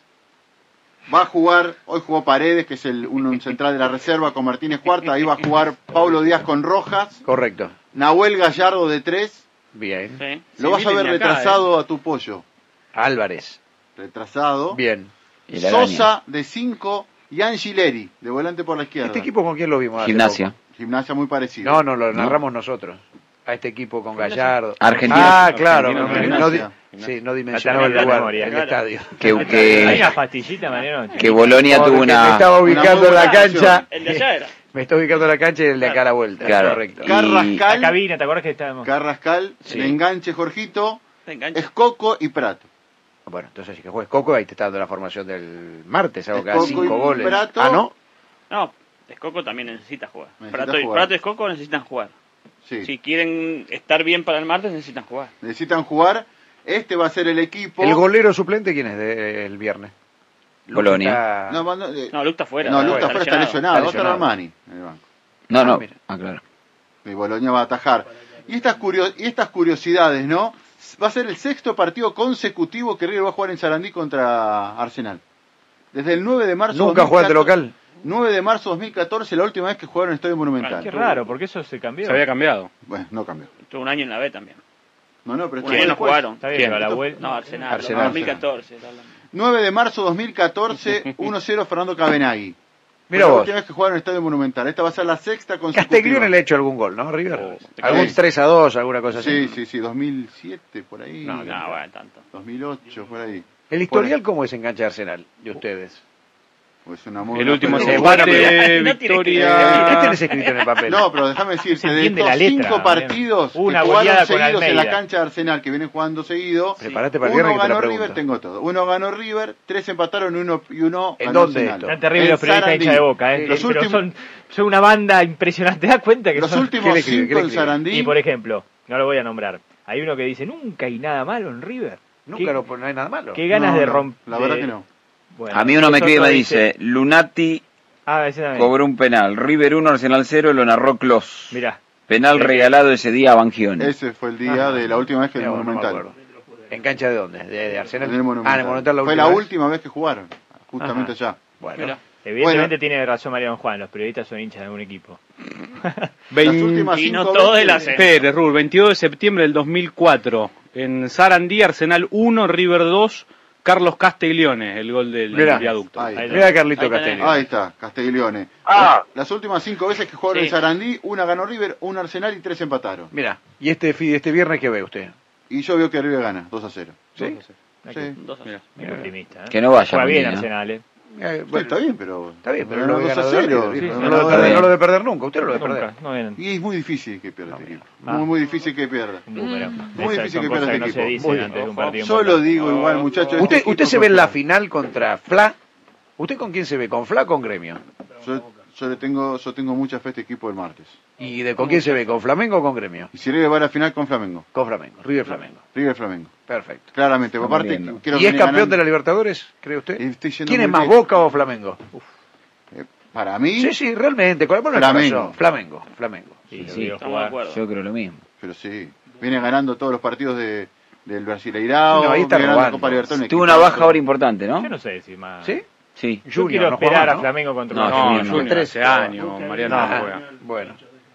va a jugar, hoy jugó Paredes, que es un central de la reserva con Martínez Cuarta, ahí va a jugar Paulo Díaz con Rojas. Correcto. Nahuel Gallardo de 3. Bien. Sí. Lo vas a ver retrasado a tu pollo. Álvarez. Retrasado. Bien. Y la araña. Sosa de 5 y Angileri, de volante por la izquierda. ¿Este equipo con quién lo vimos? hace Gimnasia. poco? Gimnasia muy parecido. No, lo narramos nosotros. A este equipo con Gallardo. Argentina. Ah, claro. Argentina. No dimensionaba el lugar, memoria. el estadio. Hay una pastillita, Mariano. Que Bolonia tuvo Me una... estaba ubicando en la buena cancha. El de allá era. Me estoy ubicando en la cancha y el de acá a la vuelta. Claro. Correcto. Y- La Carrascal, cabina, ¿te acuerdas que estábamos? el enganche Jorgito, Te engancha. Escoco y Prato. Bueno, entonces si que juegues Coco, ahí te está dando la formación del martes, algo que da Escoco 5 y goles. Prato. Ah, ¿no? No, Escoco también necesita jugar. Necesita Prato jugar. y Escoco necesitan jugar. Sí. Si quieren estar bien para el martes, necesitan jugar. Necesitan jugar. Este va a ser el equipo. ¿El golero suplente quién es del viernes? Bolonia. No, No, Luke está fuera. Luke está fuera, está lesionado. Va a estar lesionado. Armani en el banco. No. mira. Ah, claro. Y Boloña va a atajar. Y estas curiosidades, ¿no? Va a ser el 6º partido consecutivo que River va a jugar en Sarandí contra Arsenal. Desde el 9 de marzo. ¿Nunca jugaste local? 9 de marzo de 2014, la última vez que jugaron en el Estadio Monumental. Qué raro, porque eso se cambió. Se había cambiado. Bueno, no cambió. Tuvo un año en la B también. No, pero Un año no jugaron. Está bien, pero a la vuelta. No, Arsenal. Arsenal. 2014. está hablando. 9 de marzo 2014, 1-0 Fernando Cabenagui. Mira Fue la vos. última vez que jugaron en el Estadio Monumental. Esta va a ser la 6ª consecutiva. Castiglione le ha hecho algún gol, ¿no? River. Algún Sí. 3-2, alguna cosa así. Sí, 2007, por ahí. No, bueno, tanto. 2008, por ahí. ¿El historial cómo es en cancha de Arsenal de ustedes? Pues una muy El buena último pelota. empate, victoria. ¿Qué tenés escrito en el papel? No, pero déjame decirte, de entiende estos la letra, 5 partidos que una jugaron goleada con seguidos en la Almeida. cancha de Arsenal, que vienen jugando seguido, Prepárate para el viernes uno que te la ganó pregunto. River, tengo todo. Uno ganó River, 3 empataron y uno ¿En ganó dónde Arsenal. esto? Tan terrible En los periodistas Sarandí. hinchas de Boca, Los pero últimos- son una banda impresionante. ¿Te das cuenta que Los son? últimos 5 en Sarandí. Y por ejemplo, no lo voy a nombrar. Hay uno que dice, nunca hay nada malo en River. Nunca no hay nada malo. Qué ganas No, de no, romper. la verdad que no. Bueno, A mí uno me eso escribe y me otro dice, Lunati ese también. cobró un penal, River 1, Arsenal 0, lo narró Klos. Mirá. Penal regalado ese día a Bangioni. Ese fue el día de la última vez que el No, no me Monumental. acuerdo. ¿En cancha de dónde? ¿De Arsenal? En el Monumental. Ah, en el Monumental fue la última vez que jugaron, justamente Ajá. allá. Bueno. Evidentemente tiene razón Mariano Juan, los periodistas son hinchas de un equipo. Las últimas Y no 5 todo de veces. la Pérez, Rur, 22 de septiembre del 2004. En Sarandí, Arsenal 1, River 2, Carlos Castiglione, el gol del Mirá. viaducto. Ahí está. Mira Carlito Ahí Castellano. Ahí está, Castiglione. Ah. Las últimas 5 veces que jugaron Sí. en Sarandí, una ganó River, una Arsenal y 3 empataron. Mira, ¿y este viernes qué ve usted? Y yo veo que River gana, 2-0. ¿Sí? Sí. Muy optimista. Que no vaya Juega bien mañana. Arsenal, Bueno, está bien, pero... Está bien, pero no no ve 2 a ganador 0. River. Sí, No lo debe bien. no lo debe perder nunca. Usted no lo debe perder. Nunca, no vienen. Y es muy difícil que pierda este equipo. Ah. Muy difícil que pierda. Un número. Muy Esas difícil son que cosas pierda que no este se equipo. dicen Muy antes de un partido Yo lo importante. digo igual, muchachos. ¿Usted este se equipo ve en la confía. final contra Fla? ¿Usted con quién se ve? ¿Con Fla o con Gremio? Yo tengo mucha fe a este equipo el martes. ¿Y con quién se ve? ¿Con Flamengo o con Gremio? Y si River va a la final con Flamengo. Con Flamengo. River Flamengo. River Flamengo. Perfecto. Claramente. Estamos Aparte, viendo. quiero ¿Y es venir campeón ganando. de la Libertadores, cree usted? Estoy yendo ¿Quién es muy más, bien. Boca o Flamengo? Para mí, Sí, sí, realmente. Con el Flamengo. corazón. Flamengo. Flamengo. Sí, Sí, estamos de acuerdo. Yo creo lo mismo. pero sí. Viene ganando todos los partidos del Brasileirao. No, ahí está viene ganando robando. Copa Libertadores. Tuvo una baja ahora importante, ¿no? Yo no sé si más. ¿Sí? Sí. Yo Junior, quiero no juega esperar más, a ¿no? Flamengo contra No, River. No, Junior no. Junior, hace años, Mariano no Ajá. juega. Bueno.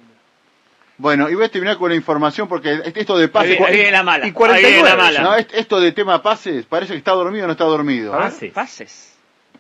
Bueno, y voy a terminar con la información porque esto de Ahí pases... ahí viene la mala. y Ahí 49 viene la mala. No, esto de tema pases, parece que está dormido o no está dormido. Pases. Pases.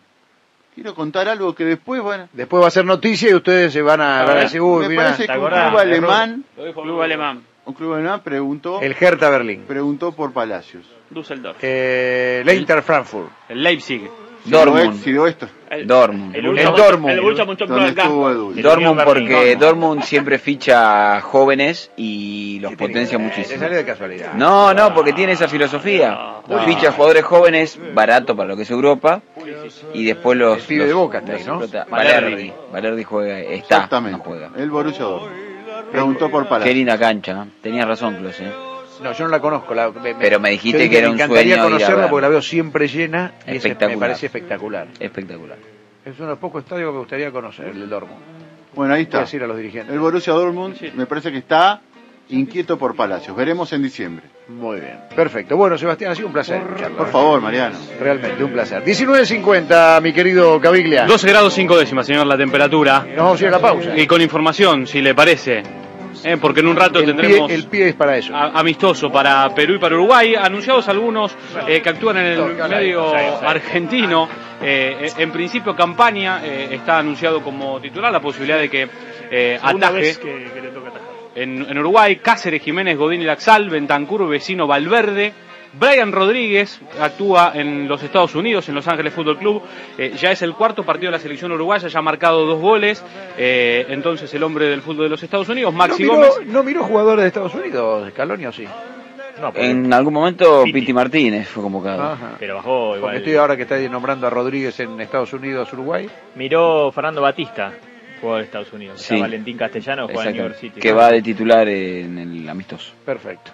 Quiero contar algo que después van a... Después va a ser noticia y ustedes se van a decir, uy, Me mira, parece que ¿te un acordás? club alemán, Club alemán. preguntó el Hertha Berlín, por Palacios. Düsseldorf. el Eintracht Frankfurt, El Leipzig. Dortmund. Si dio esto. Dortmund. El Dortmund. El Borussia Mönchengladbach. Donde estuvo Edu. Dortmund porque Berlín. Dortmund siempre ficha jóvenes y los potencia le muchísimo. salió de casualidad. No, no, porque tiene esa filosofía. No. Ficha jugadores jóvenes, barato para lo que es Europa, y después los... El pibe de los- Boca está ahí, los ¿no? explota. Valerdi. Valerdi juega, está, no Exactamente. juega. El Borussia Dortmund. Preguntó por Qué Palacios. linda cancha, tenías razón, Clos, No, yo no la conozco. Pero me dijiste yo dije que era me un encantaría sueño ir a conocerla verla. porque la veo siempre llena y me Espectacular. parece espectacular. Espectacular. Es uno de los pocos estadios que me gustaría conocer, el del Dortmund. Bueno, ahí Voy a está. decir a los dirigentes. El Borussia Dortmund me parece que está inquieto por Palacios. Veremos en diciembre. Muy bien. Perfecto. Bueno, Sebastián, ha sido un placer escucharlo. Por favor, Mariano. Realmente, un placer. 19:50, mi querido Caviglia. 12 grados 5 décimas, señor, la temperatura. Nos vamos a ir a la pausa. Y con información, si le parece. Porque en un rato tendremos El pie es para eso. amistoso para Perú y para Uruguay. Anunciados algunos que actúan en el medio argentino. En principio, Campaña está anunciado como titular. La posibilidad de que Una ataje vez que le toca atajar. en Uruguay. Cáceres, Jiménez, Godín y Laxal. Bentancur, Vecino, Valverde. Brian Rodríguez actúa en los Estados Unidos, en Los Ángeles Fútbol Club. Ya es el cuarto partido de la selección uruguaya, ya ha marcado 2 goles. Entonces el hombre del fútbol de los Estados Unidos, Maxi Gómez. ¿No miró jugadores de Estados Unidos, Scaloni, o sí? No, porque- En algún momento Piti Martínez fue convocado. Ajá. pero bajó igual. Porque estoy ahora que está nombrando a Rodríguez en Estados Unidos, Uruguay. Miró Fernando Batista, jugó en Estados Unidos. Sí. Está Valentín Castellano, juega en New York Exacto. City. Que va de titular en el amistoso. Perfecto.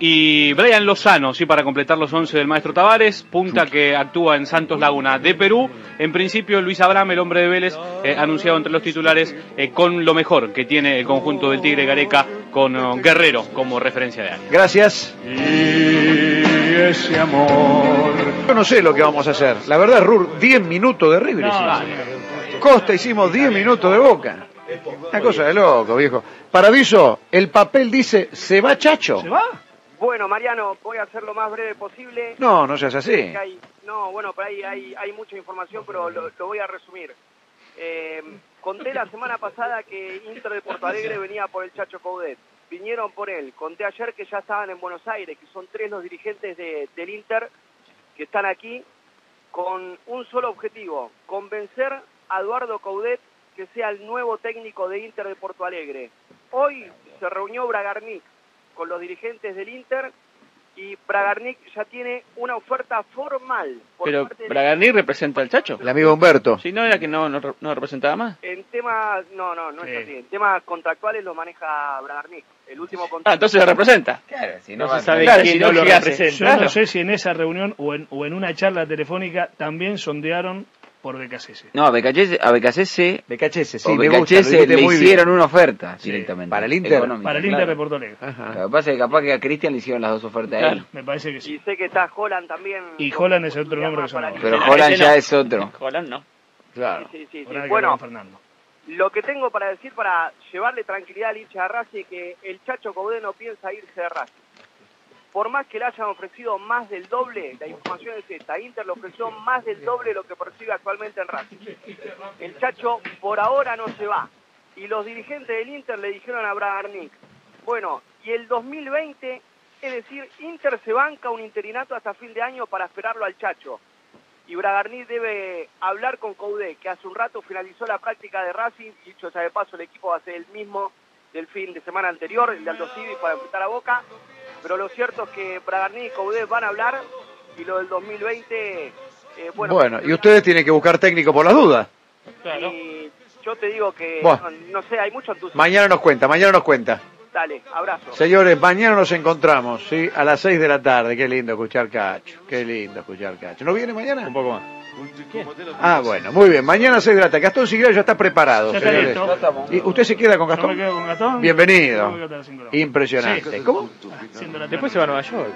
Y Brian Lozano, sí, para completar los 11 del maestro Tavares, punta que actúa en Santos Laguna de Perú. En principio, Luis Abraham, el hombre de Vélez, anunciado entre los titulares con lo mejor que tiene el conjunto del Tigre Gareca, con Guerrero como referencia de año. Gracias. Y ese amor. Yo no sé lo que vamos a hacer. La verdad, Rur, 10 minutos de River hicimos. Costa hicimos 10 minutos de Boca. Una cosa de loco, viejo. Paradiso, el papel dice, ¿se va Chacho? ¿Se va? Bueno, Mariano, voy a ser lo más breve posible. No, no seas así. No, bueno, por ahí hay mucha información, pero lo voy a resumir. Conté la semana pasada que Inter de Porto Alegre venía por el Chacho Coudet. Vinieron por él. Conté ayer que ya estaban en Buenos Aires, que son 3 los dirigentes del Inter que están aquí. con un solo objetivo, convencer a Eduardo Coudet que sea el nuevo técnico de Inter de Porto Alegre. Hoy se reunió Bragarnik con los dirigentes del Inter y Bragarnik ya tiene una oferta formal. Pero Bragarnik representa al Chacho. El amigo Humberto. Si no era que no representaba más. En temas, no es así. En temas contractuales lo maneja Bragarnik. El último contrato. Ah, entonces lo representa. Claro, si no se sabe quién no lo representa. Yo no sé si en esa reunión o en una charla telefónica también sondearon por BKC. No, a BKC sí, me gusta, le hicieron una oferta directamente. Para el Inter. Para el Inter de Porto Alegre. Lo que pasa es que capaz que a Cristian le hicieron las dos ofertas a él. Me parece que sí. Y sé que está Holland también. Y Holland es otro nombre que sonaba. Pero Holland ya es otro. Holland no. Claro. Sí. Holland Bueno, Fernando. lo que tengo para decir, para llevarle tranquilidad al hincha de Racing, es que el Chacho Coudet no piensa irse de Racing. Por más que le hayan ofrecido más del doble, la información es esta, Inter le ofreció más del doble de lo que percibe actualmente en Racing. El Chacho por ahora no se va. Y los dirigentes del Inter le dijeron a Bragarnik, bueno, y el 2020, es decir, Inter se banca un interinato hasta fin de año para esperarlo al Chacho. Y Bragarnik debe hablar con Coudet, que hace un rato finalizó la práctica de Racing, y dicho sea de paso, el equipo va a ser el mismo del fin de semana anterior, el de Aldo Civi, para enfrentar a Boca. Pero lo cierto es que Bragarnik y Coudet van a hablar, y lo del 2020... bueno, y ustedes tienen que buscar técnico por las dudas. Claro. Y yo te digo que, no sé, hay mucho entusiasmo. Mañana nos cuenta. Dale, abrazo. Señores, mañana nos encontramos, ¿sí? A las 6 de la tarde. Qué lindo escuchar Cacho. ¿No viene mañana? Un poco más. Ah, bueno, muy bien. Mañana a las 6 de la tarde. Gastón Sigüenza ya está preparado, Ya está señores. listo. ¿Y usted se queda con Gastón? Yo me quedo con Gastón. Bienvenido. Yo me quedo hasta las 5 de la Impresionante. Sí. ¿Cómo? Después se va a Nueva York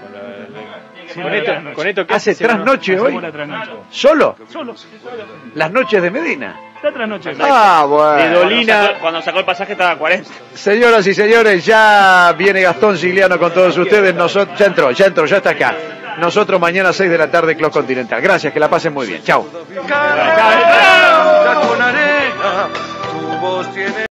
con esto que ¿Hace trasnoche hoy? La trasnoche. ¿Solo? Solo. Las noches de Medina. La trasnoche. Ah, bueno. De Dolina, cuando sacó el pasaje estaba a 40. Señoras y señores, ya viene Gastón Sigliano con todos ustedes. Ya entró, ya está acá. Nosotros mañana a 6 de la tarde, Club Continental. Gracias, que la pasen muy bien. Chau. Con arena, tu voz tiene